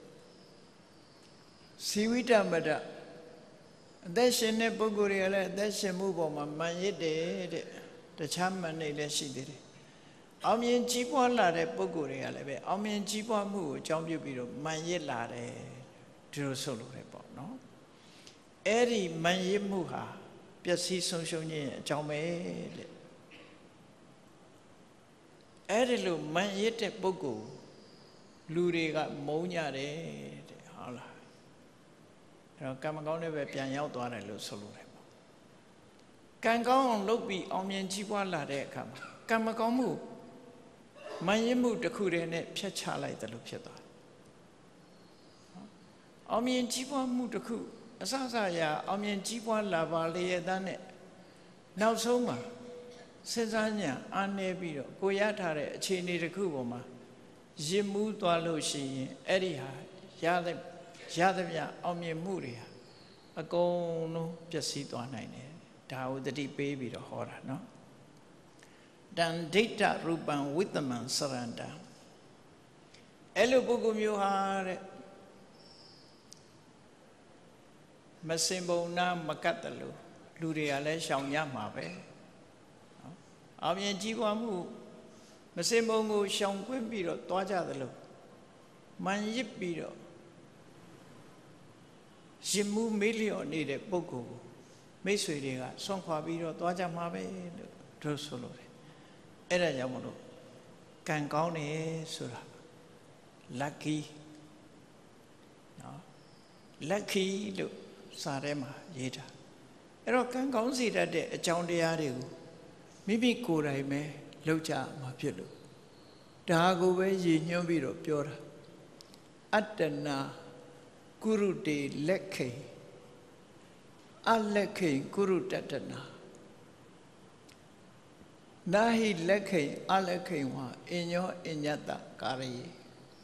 စီဝိတမဒအသက်ရှင်တဲ့ပုဂ္ဂိုလ်တွေကလည်းအသက်ရှင်မှုပေါ်မှာမန်ရစ်တယ်တဲ့တခြားမန်နေလည်းရှိသေးတယ်အောင်မြင်ကြီးပွားလာတဲ့ပုဂ္ဂိုလ်တွေကလည်းပဲအောင်မြင်ကြီးပွားမှုကိုအကြောင်းပြုပြီးတော့မန်ရစ်လာတယ်ဒီလိုဆိုလို့ရတယ်ပေါ့နော်အဲ့ဒီမန်ရစ်မှုဟာပျက်စီးဆုံးရှုံးခြင်းရဲ့အကြောင်းပဲတဲ့အဲ့ဒီလိုမန်ရစ်တဲ့ပုဂ္ဂိုလ်လူတွေကမုန်းကြတယ်တဲ့ဟုတ်လားအဲ့တော့ကံမကောင်းတဲ့ပဲပြန်ရောက်သွားတယ်လို့ဆိုလို့ရတယ်ပေါ့ကံကောင်းအောင်လုပ်ပြီးအောင်မြင်ကြီးပွားလာတဲ့အခါမှာကံမကောင်းမှုမယဉ်မှုတစ်ခုတည်းနဲ့ဖြတ်ချလိုက်တယ်လို့ဖြစ်သွားအောင်မြင်ကြီးပွားမှုတစ်ခုအစစရာအောင်မြင်ကြီးပွားလာပါလေရဲ့သားနဲ့နောက်ဆုံးမှာစဉ်းစားဉာဏ်အားနည်းပြီးတော့ကိုရထားတဲ့အခြေအနေတစ်ခုပေါ်မှာရစ်မှုသွားလို့ရှိရင်အဲ့ဒီဟာရတဲ့ရတဲ့မြအောင်မြင်မှုတွေဟာအကုန်လုံးပျက်စီးသွားနိုင်တယ်ဒါကိုတတိပေးပြီးတော့ဟောတာနော်တန်ဒိဋ္ဌရူပံဝိတ္တမံစရန္တံအဲ့လိုပုဂ္ဂိုလ်မျိုးဟာတဲ့မစင်ပုံနာမကတ်တယ်လို့လူတွေကလည်းရှောင်ရမှာပဲအောင်မြင်ကြီးပွားမှုမစင်ပုံကိုရှောင်ကွင်းပြီးတော့တွားကြတယ်လို့မန်ရစ်ပြီးတော့ရင်မှုမေးလျော့နေတဲ့ပုဂ္ဂိုလ်ကိုမိတ်ဆွေတွေကဆွန့်ခွာပြီးတော့တွားကြမှာပဲလို့တို့ဆိုလို့တယ်အဲ့ဒါကြောင့်မလို့ကံကောင်းတယ်ဆိုတာ lucky နော် lucky လို့စာထဲမှာရေးထားအဲ့တော့ကံကောင်းစေတတ်တဲ့အကြောင်းတရားတွေကိုမိမိကိုယ်တိုင်ပဲလုပ်ကြမှာဖြစ်လို့ဒါကိုပဲရည်ညွှန်းပြီးတော့ပြောတာအတ္တနာကုရုတေလက်ခိအလက်ခိကုရုတတနာနာဟိလက်ခိအလက်ခိဝါအညောအညတကာရယေ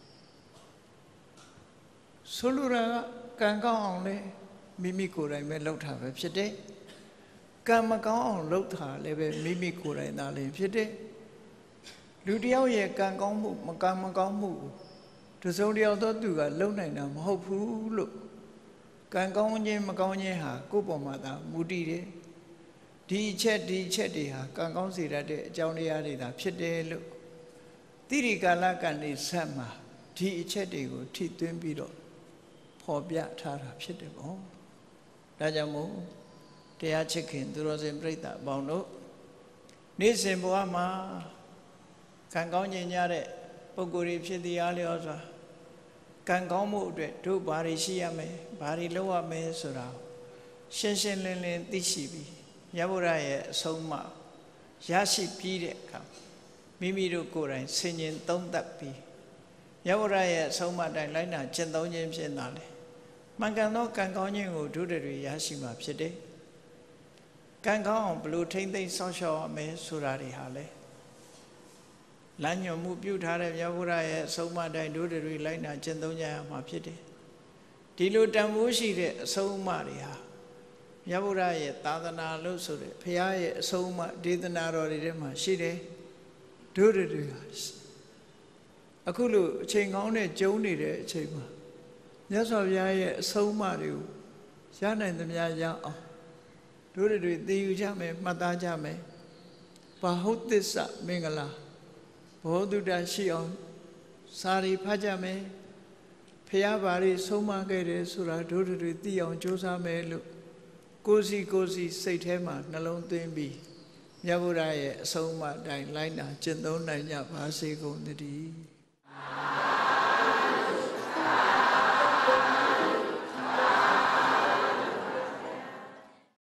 ဆိုလိုတာကံကောင်းအောင်လဲမိမိကိုယ်တိုင်ပဲလုပ်တာပဲဖြစ်တယ်ကံမကောင်းအောင်လုပ်တာလည်းပဲမိမိကိုယ်တိုင်သာလည်းဖြစ်တယ်လူတယောက်ရဲ့ကံကောင်းမှုမကံမကောင်းမှုတစုံတယောက်သောသူကလုံနိုင်တာမဟုတ်ဘူးလို့ကံကောင်းခြင်းမကောင်းခြင်းဟာကိုယ့်ပေါ်မှာသာမူတည်တယ်ဒီအချက်ဒီအချက်တွေဟာကံကောင်းစေတတ်တဲ့အကြောင်းတရားတွေသာဖြစ်တယ်လို့တိရိကာလကံနေဆက်မှာဒီအချက်တွေကိုထိသွင်းပြီးတော့ဖော်ပြထားတာဖြစ်တယ်ပေါ့ဒါကြောင့်မို့တရားချစ်ခင်သူတော်စင်ပြိဿအပေါင်းတို့နေ့စဉ်ဘဝမှာကံကောင်းခြင်းရတဲ့ပုဂ္ဂိုလ်တွေဖြစ်သည်အားလျော်စွာကံကောင်းမှုအတွက်တို့ဘာတွေရှိရမယ်ဘာတွေလုပ်ရမယ်ဆိုတာရှင်းရှင်းလင်းလင်းသိရှိပြီးမြတ်ဗုဒ္ဓရဲ့အဆုံးအမရရှိပြီးတဲ့အခါမိမိတို့ကိုယ်တိုင်ဆင်ញင်သုံးသပ်ပြီးမြတ်ဗုဒ္ဓရဲ့အဆုံးအမတိုင်းလိုက်နာကျင့်သုံးခြင်းဖြင့်သာလေမှန်ကန်သောကံကောင်းခြင်းကိုတို့တွေရရှိမှာဖြစ်တယ်ကံကောင်းအောင်ဘလို့ထိမ့်သိမ့်ဆောက်ရှောက်ရမယ်ဆိုတာတွေဟာလေလမ်းညွှန်မှုပြုထားတဲ့မြတ်ဗုဒ္ဓရဲ့အဆုံးအမတိုင်းတို့တွေလိုက်နာကျင့်သုံးကြရမှာဖြစ်တယ်ဒီလိုတန်ဖိုးရှိတဲ့အဆုံးအမတွေဟာမြတ်ဗုဒ္ဓရဲ့သာသနာလို့ဆိုတဲ့ဘုရားရဲ့အဆုံးအမဒေသနာတော်တွေထဲမှာရှိတယ်တို့တွေဟာအခုလိုအချိန်ကောင်းနဲ့ကျုံနေတဲ့အချိန်မှာမြတ်စွာဘုရားရဲ့အဆုံးအမတွေကိုရနိုင်သမျှရအောင်တို့တွေသိယူကြမယ်မှတ်သားကြမယ်ဘာဟုတ်သစ္စာမင်္ဂလာဘောဓုတရှိအောင်စာရီဖတ်ကြမယ်ဖះဘာတွေဆုံးမခဲ့တယ်ဆိုတာတို့တွေသိအောင်ကြိုးစားမယ်လို့ကိုယ်စီကိုယ်စီစိတ်ထဲမှာနှလုံးသွင်းပြီးမြတ်ဗုဒ္ဓရဲ့အဆုံးအမတိုင်းလိုက်နာကျင့်သုံးနိုင်ကြပါစေကုန်သတည်း